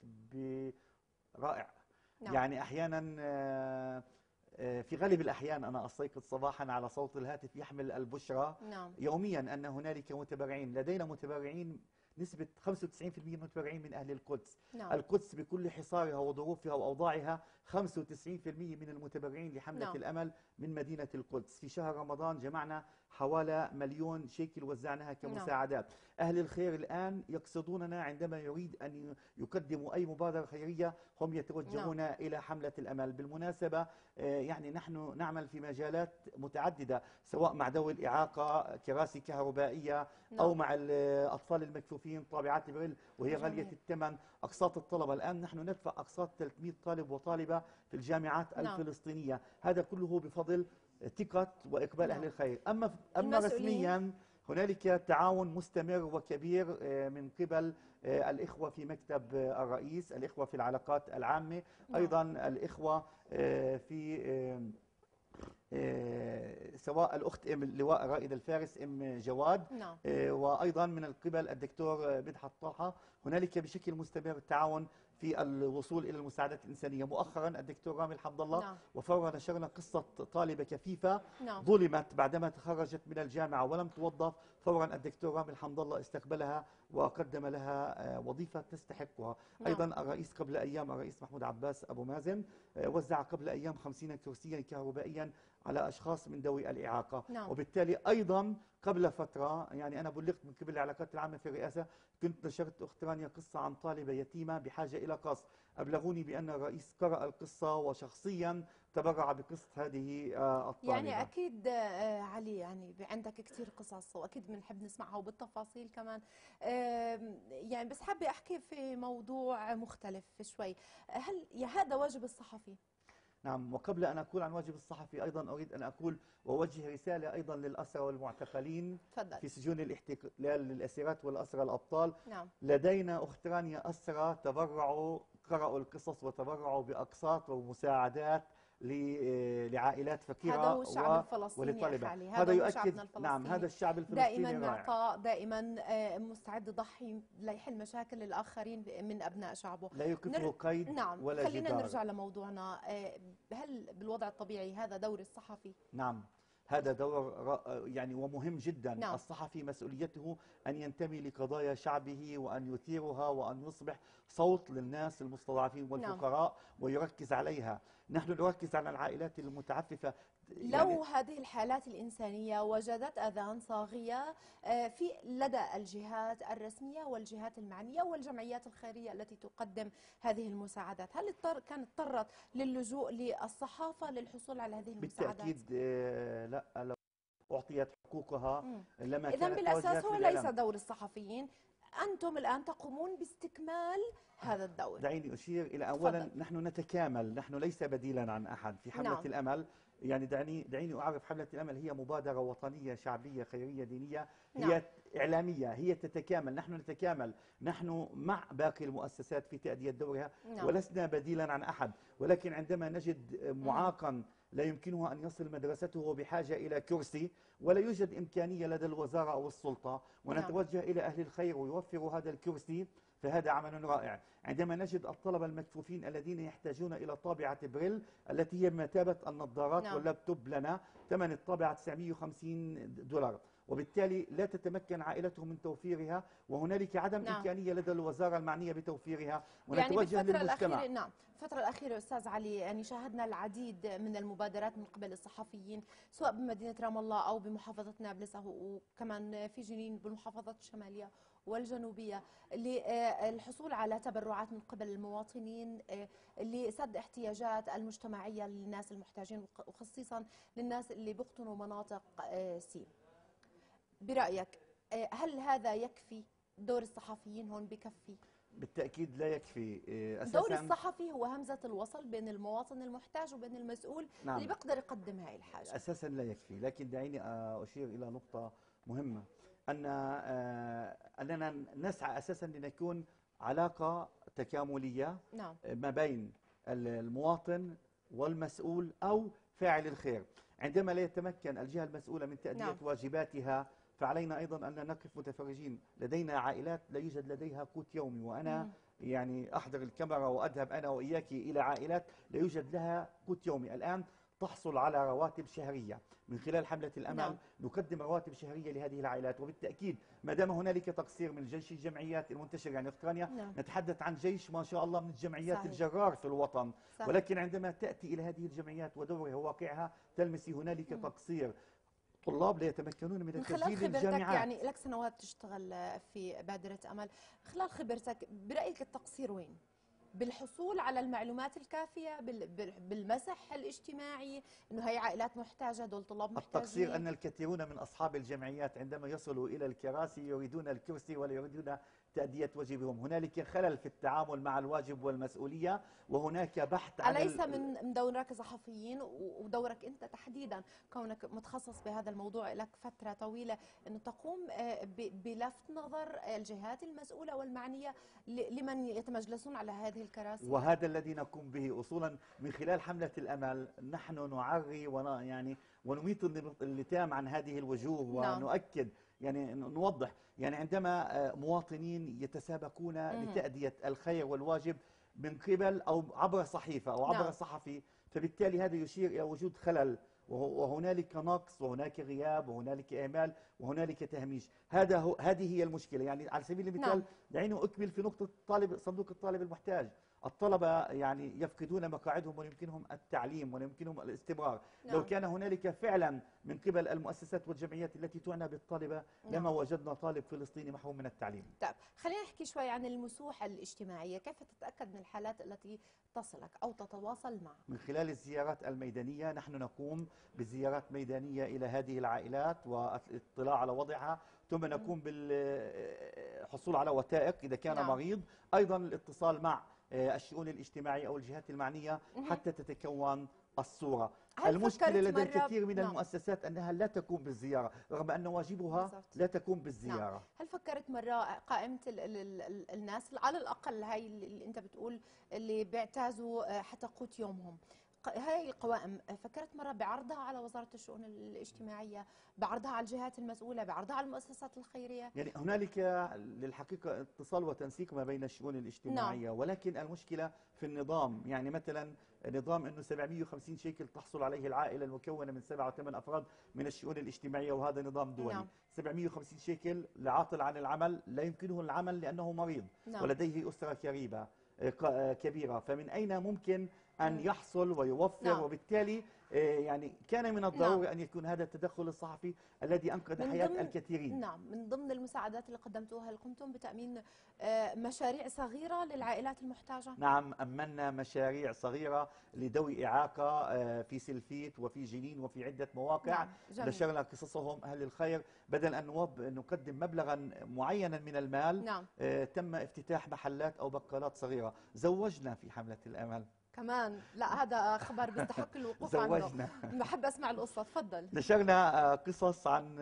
Speaker 5: برائع.
Speaker 1: نعم.
Speaker 5: يعني أحيانا آه، آه، في غالب الأحيان أنا أستيقظ صباحا على صوت الهاتف يحمل البشرى
Speaker 1: نعم.
Speaker 5: يوميا أن هنالك متبرعين. لدينا متبرعين نسبة خمسة وتسعين بالمئة متبرعين من أهل القدس.
Speaker 1: نعم.
Speaker 5: القدس بكل حصارها وظروفها وأوضاعها خمسة وتسعين بالمئة من المتبرعين لحملة
Speaker 1: نعم.
Speaker 5: الأمل من مدينة القدس. في شهر رمضان جمعنا حوالي مليون شيكل وزعناها كمساعدات. أهل الخير الآن يقصدوننا عندما يريد أن يقدموا أي مبادرة خيرية، هم يتوجهون
Speaker 1: نعم.
Speaker 5: إلى حملة الأمل. بالمناسبة آه، يعني نحن نعمل في مجالات متعددة، سواء مع ذوي الإعاقة كراسي كهربائية
Speaker 1: نعم.
Speaker 5: أو مع الأطفال المكفوفين طابعات البريل وهي
Speaker 1: جميل.
Speaker 5: غالية الثمن. أقساط الطلبة الآن نحن ندفع أقساط ثلاثمئة طالب وطالبة في الجامعات
Speaker 1: نعم.
Speaker 5: الفلسطينية. هذا كله بفضل ثقة وإقبال
Speaker 1: نعم.
Speaker 5: أهل الخير. أما أما
Speaker 1: المسؤولين.
Speaker 5: رسميا هنالك تعاون مستمر وكبير آه، من قبل آه، الإخوة في مكتب آه، الرئيس، الإخوة في العلاقات العامة،
Speaker 1: نعم.
Speaker 5: أيضا الإخوة آه، في آه، آه، سواء الأخت أم اللواء رائد الفارس أم جواد،
Speaker 1: نعم.
Speaker 5: آه، وأيضا من قبل الدكتور مدحت طه. هنالك بشكل مستمر تعاون في الوصول إلى المساعدات الإنسانية. مؤخرا الدكتور رامي الحمد الله
Speaker 1: نعم.
Speaker 5: وفورا نشرنا قصة طالبة كفيفة
Speaker 1: نعم.
Speaker 5: ظلمت بعدما تخرجت من الجامعة ولم توظف. فورا الدكتور رامي الحمد الله استقبلها وقدم لها آه، وظيفة تستحقها.
Speaker 1: نعم.
Speaker 5: أيضا الرئيس قبل أيام الرئيس محمود عباس أبو مازن آه، وزع قبل أيام خمسين كرسيا كهربائيا على أشخاص من ذوي الإعاقة.
Speaker 1: نعم.
Speaker 5: وبالتالي أيضا قبل فترة يعني أنا بلغت من قبل العلاقات العامة في الرئاسة، كنت نشرت أخت رانيا قصة عن طالبة يتيمة بحاجة إلى قص. أبلغوني بأن الرئيس قرأ القصة وشخصيا تبرع بقصة هذه آه، الطالبة.
Speaker 1: يعني أكيد آه، علي، يعني عندك كثير قصص وأكيد بنحب نسمعها وبالتفاصيل كمان. آم، يعني بس حابة أحكي في موضوع مختلف شوي. هل يا هذا واجب الصحفي؟
Speaker 5: نعم، وقبل أن أقول عن واجب الصحفي أيضا أريد أن أقول وأوجه رسالة أيضا للأسرى والمعتقلين
Speaker 1: تفضل.
Speaker 5: في سجون الاحتلال للأسيرات والأسرى الأبطال.
Speaker 1: نعم.
Speaker 5: لدينا أخت رانيا أسرى تبرعوا، قرأوا القصص وتبرعوا بأقساط ومساعدات ل- لعائلات فقيرة.
Speaker 1: هذا هو الشعب
Speaker 5: و-
Speaker 1: الفلسطيني يا
Speaker 5: وللطالبات.
Speaker 1: خالي،
Speaker 5: هذا
Speaker 1: هذا هو
Speaker 5: يؤكد
Speaker 1: شعبنا الفلسطيني.
Speaker 5: نعم، هذا الشعب الفلسطيني
Speaker 1: دائما
Speaker 5: رائع.
Speaker 1: معطاء، دائما آه، مستعد يضحي ليحل مشاكل الآخرين من أبناء شعبه.
Speaker 5: لا يوقفه
Speaker 1: نر...
Speaker 5: قيد
Speaker 1: نعم.
Speaker 5: ولا
Speaker 1: خلينا
Speaker 5: جدار.
Speaker 1: نرجع لموضوعنا. آه، هل بالوضع الطبيعي هذا دور الصحفي؟
Speaker 5: نعم، هذا دور را- يعني ومهم جدا.
Speaker 1: نعم.
Speaker 5: الصحفي مسؤوليته أن ينتمي لقضايا شعبه وأن يثيرها وأن يصبح صوت للناس المستضعفين والفقراء ويركز عليها. نحن نركز على العائلات المتعففة.
Speaker 1: لو هذه الحالات الإنسانية وجدت أذان صاغية آه، في لدى الجهات الرسمية والجهات المعنية والجمعيات الخيرية التي تقدم هذه المساعدات، هل اضطر كانت اضطرت للجوء للصحافة للحصول على هذه المساعدات؟
Speaker 5: بالتأكيد آه، لا، لو أعطيت حقوقها
Speaker 1: مم.
Speaker 5: لما
Speaker 1: إذن
Speaker 5: كانت
Speaker 1: بالأساس
Speaker 5: توجهت
Speaker 1: هو
Speaker 5: للإعلام.
Speaker 1: ليس دور الصحفيين، أنتم الآن تقومون باستكمال هذا الدور.
Speaker 5: دعيني أشير إلى أولا
Speaker 1: تفضل.
Speaker 5: نحن نتكامل، نحن ليس بديلا عن أحد في حملة
Speaker 1: نعم.
Speaker 5: الأمل. يعني دعني دعيني أعرف، حملة الأمل هي مبادرة وطنية شعبية خيرية دينية، هي
Speaker 1: نعم.
Speaker 5: إعلامية، هي تتكامل. نحن نتكامل، نحن مع باقي المؤسسات في تأدية دورها.
Speaker 1: نعم.
Speaker 5: ولسنا بديلا عن أحد، ولكن عندما نجد معاقا لا يمكنه أن يصل مدرسته وبحاجة إلى كرسي ولا يوجد إمكانية لدى الوزارة أو السلطة، ونتوجه إلى أهل الخير ويوفروا هذا الكرسي، فهذا عمل رائع. عندما نجد الطلبة المكفوفين الذين يحتاجون إلى طابعة بريل التي هي بمثابة النظارات
Speaker 1: نعم.
Speaker 5: واللابتوب لنا، ثمن الطابعة تسعمئة وخمسين دولار، وبالتالي لا تتمكن عائلتهم من توفيرها، وهنالك عدم
Speaker 1: نعم.
Speaker 5: إمكانية لدى الوزارة المعنية بتوفيرها،
Speaker 1: يعني
Speaker 5: ونتوجه
Speaker 1: بالفترة
Speaker 5: للمجتمع.
Speaker 1: الأخيرة، نعم، الفترة الأخيرة أستاذ علي، يعني شاهدنا العديد من المبادرات من قبل الصحفيين سواء بمدينة رام الله أو بمحافظة نابلس أو وكمان في جنين بالمحافظات الشمالية والجنوبية، للحصول على تبرعات من قبل المواطنين لسد احتياجات المجتمعية للناس المحتاجين وخصيصا للناس اللي بيقطنوا مناطق سي. برأيك هل هذا يكفي؟ دور الصحفيين هون بكفي؟
Speaker 5: بالتأكيد لا يكفي. أساساً
Speaker 1: دور الصحفي هو همزة الوصل بين المواطن المحتاج وبين المسؤول.
Speaker 5: نعم.
Speaker 1: اللي بيقدر يقدم هاي الحاجة.
Speaker 5: أساسا لا يكفي، لكن دعيني أشير إلى نقطة مهمة، أن أننا نسعى أساسا لنكون علاقة تكاملية
Speaker 1: نعم.
Speaker 5: ما بين المواطن والمسؤول أو فاعل الخير. عندما لا يتمكن الجهة المسؤولة من تأدية
Speaker 1: نعم.
Speaker 5: واجباتها، فعلينا أيضا أن لا نقف متفرجين. لدينا عائلات لا يوجد لديها قوت يومي، وأنا
Speaker 1: مم.
Speaker 5: يعني أحضر الكاميرا وأذهب أنا وإياك إلى عائلات لا يوجد لها قوت يومي الآن تحصل على رواتب شهرية. من خلال حملة الأمل
Speaker 1: نعم.
Speaker 5: نقدم رواتب شهرية لهذه العائلات، وبالتأكيد ما دام هنالك تقصير من جيش الجمعيات المنتشر، يعني أخت رانيا
Speaker 1: نعم.
Speaker 5: نتحدث عن جيش ما شاء الله من الجمعيات
Speaker 1: صحيح.
Speaker 5: الجرار في الوطن،
Speaker 1: صحيح.
Speaker 5: ولكن عندما تأتي إلى هذه الجمعيات ودورها وواقعها تلمسي هنالك
Speaker 1: مم.
Speaker 5: تقصير. طلاب لا يتمكنون من
Speaker 1: من خلال
Speaker 5: التسجيل
Speaker 1: خبرتك،
Speaker 5: الجامعات.
Speaker 1: يعني لك سنوات تشتغل في بادرة أمل، خلال خبرتك برأيك التقصير وين؟ بالحصول على المعلومات الكافية، بال- بال- بالمسح الاجتماعي، انه هي عائلات محتاجة، دول طلاب محتاجين.
Speaker 5: التقصير أن الكثيرون من أصحاب الجمعيات عندما يصلوا إلى الكراسي يريدون الكرسي ولا يريدون تأدية واجبهم. هنالك خلل في التعامل مع الواجب والمسؤولية، وهناك بحث عن
Speaker 1: أليس
Speaker 5: ال-
Speaker 1: من من دورك كصحفيين ودورك أنت تحديدا كونك متخصص بهذا الموضوع لك فترة طويلة أنه تقوم آه، ب- بلفت نظر الجهات المسؤولة والمعنية ل- لمن يتمجلسون على هذه الكراسي؟
Speaker 5: وهذا الذي نقوم به أصولا من خلال حملة الأمل. نحن نعري ون يعني ونميط اللتام عن هذه الوجوه،
Speaker 1: نعم.
Speaker 5: ونؤكد يعني نوضح. يعني عندما آه، مواطنين يتسابقون
Speaker 1: مم.
Speaker 5: لتأدية الخير والواجب من قبل أو عبر صحيفة أو عبر
Speaker 1: نعم.
Speaker 5: صحفي، فبالتالي هذا يشير إلى وجود خلل، وه- وهنالك نقص وهناك غياب وهنالك إهمال وهنالك تهميش. هذا هو هذه هي المشكلة. يعني على سبيل المثال
Speaker 1: نعم.
Speaker 5: دعيني أكمل في نقطة طالب صندوق الطالب المحتاج. الطلبة يعني يفقدون مقاعدهم ولا يمكنهم التعليم ولا يمكنهم الاستمرار.
Speaker 1: نعم.
Speaker 5: لو كان هنالك فعلا من قبل المؤسسات والجمعيات التي تعنى بالطلبة لما
Speaker 1: نعم.
Speaker 5: وجدنا طالب فلسطيني محروم من التعليم.
Speaker 1: طيب خلينا نحكي شوي عن المسوح الاجتماعية، كيف تتأكد من الحالات التي تصلك أو تتواصل معها؟
Speaker 5: من خلال الزيارات الميدانية، نحن نقوم بزيارات ميدانية إلى هذه العائلات والاطلاع على وضعها، ثم نقوم بالحصول على وثائق إذا كان
Speaker 1: نعم.
Speaker 5: مريض، أيضا الاتصال مع الشؤون الاجتماعية أو الجهات المعنية حتى تتكون الصورة. المشكلة لدى الكثير من
Speaker 1: نعم.
Speaker 5: المؤسسات أنها لا تقوم بالزيارة رغم أن واجبها
Speaker 1: بالضبط.
Speaker 5: لا تقوم بالزيارة.
Speaker 1: نعم. هل فكرت مرة قائمة ال ال ال الناس على الأقل هاي اللي أنت بتقول اللي بيعتازوا حتى قوت يومهم، هاي القوائم فكرت مرة بعرضها على وزارة الشؤون الاجتماعية، بعرضها على الجهات المسؤولة، بعرضها على المؤسسات الخيرية؟
Speaker 5: يعني هنالك للحقيقة اتصال وتنسيق ما بين الشؤون الاجتماعية. نعم. ولكن المشكلة في النظام، يعني مثلا نظام أنه سبعمئة وخمسين شيكل تحصل عليه العائلة المكونة من سبعة وثمان أفراد من الشؤون الاجتماعية، وهذا نظام دولي. نعم. سبعمئة وخمسين شيكل لعاطل عن العمل، لا يمكنه العمل لأنه مريض. نعم. ولديه أسرة كريبة كبيرة، فمن أين ممكن أن يحصل ويوفر؟ نعم. وبالتالي يعني كان من الضروري نعم. أن يكون هذا التدخل الصحفي الذي أنقذ حياة الكثيرين.
Speaker 1: نعم. من ضمن المساعدات اللي قدمتوها، هل قمتم بتأمين مشاريع صغيرة للعائلات المحتاجة؟
Speaker 5: نعم، أمنا مشاريع صغيرة لذوي إعاقة في سلفيت وفي جنين وفي عدة مواقع. نعم. نشرنا قصصهم أهل الخير، بدل أن نقدم مبلغا معينا من المال. نعم. تم افتتاح محلات أو بقالات صغيرة. زوجنا في حملة الأمل
Speaker 1: كمان، لا هذا خبر بيستحق الوقوف عنه. بحب اسمع القصه، تفضل.
Speaker 5: نشرنا قصص عن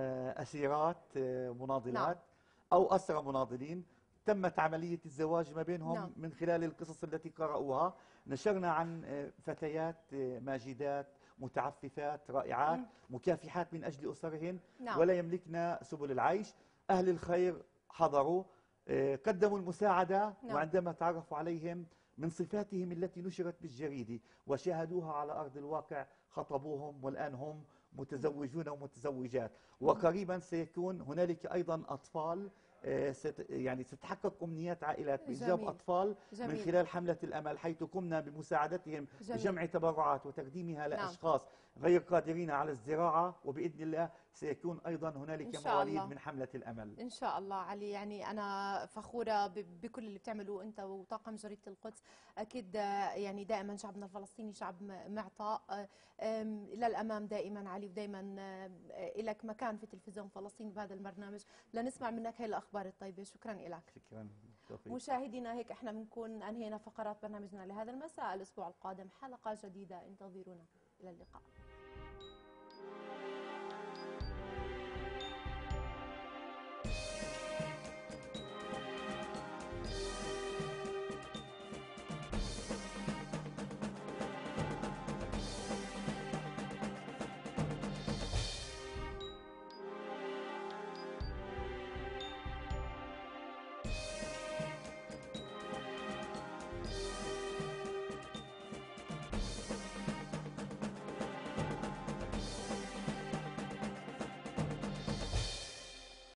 Speaker 5: اسيرات مناضلات. نعم. او اسرى مناضلين تمت عمليه الزواج ما بينهم. نعم. من خلال القصص التي قرأوها. نشرنا عن فتيات ماجدات متعففات رائعات. م. مكافحات من اجل اسرهن. نعم. ولا يملكن سبل العيش. اهل الخير حضروا، قدموا المساعده. نعم. وعندما تعرفوا عليهم من صفاتهم التي نشرت بالجريدة وشاهدوها على أرض الواقع خطبوهم، والآن هم متزوجون ومتزوجات. وقريبا سيكون هنالك أيضا أطفال، يعني ستتحقق أمنيات عائلات بإنجاب أطفال. جميل. من خلال حملة الأمل، حيث قمنا بمساعدتهم بجمع تبرعات وتقديمها لأشخاص غير قادرين على الزراعة. وبإذن الله سيكون أيضا هنالك مواليد من حملة الأمل
Speaker 1: إن شاء الله. علي، يعني أنا فخورة بكل اللي بتعملوه أنت وطاقم جريدة القدس. أكيد يعني دائما شعبنا الفلسطيني شعب معطاء إلى الأمام دائما علي، ودائما لك مكان في تلفزيون فلسطين بهذا البرنامج لنسمع منك هاي الأخبار الطيبة. شكرا لك.
Speaker 5: شكرا.
Speaker 1: مشاهدينا، هيك احنا بنكون أنهينا فقرات برنامجنا لهذا المساء. الأسبوع القادم حلقة جديدة، انتظرونا. إلى اللقاء.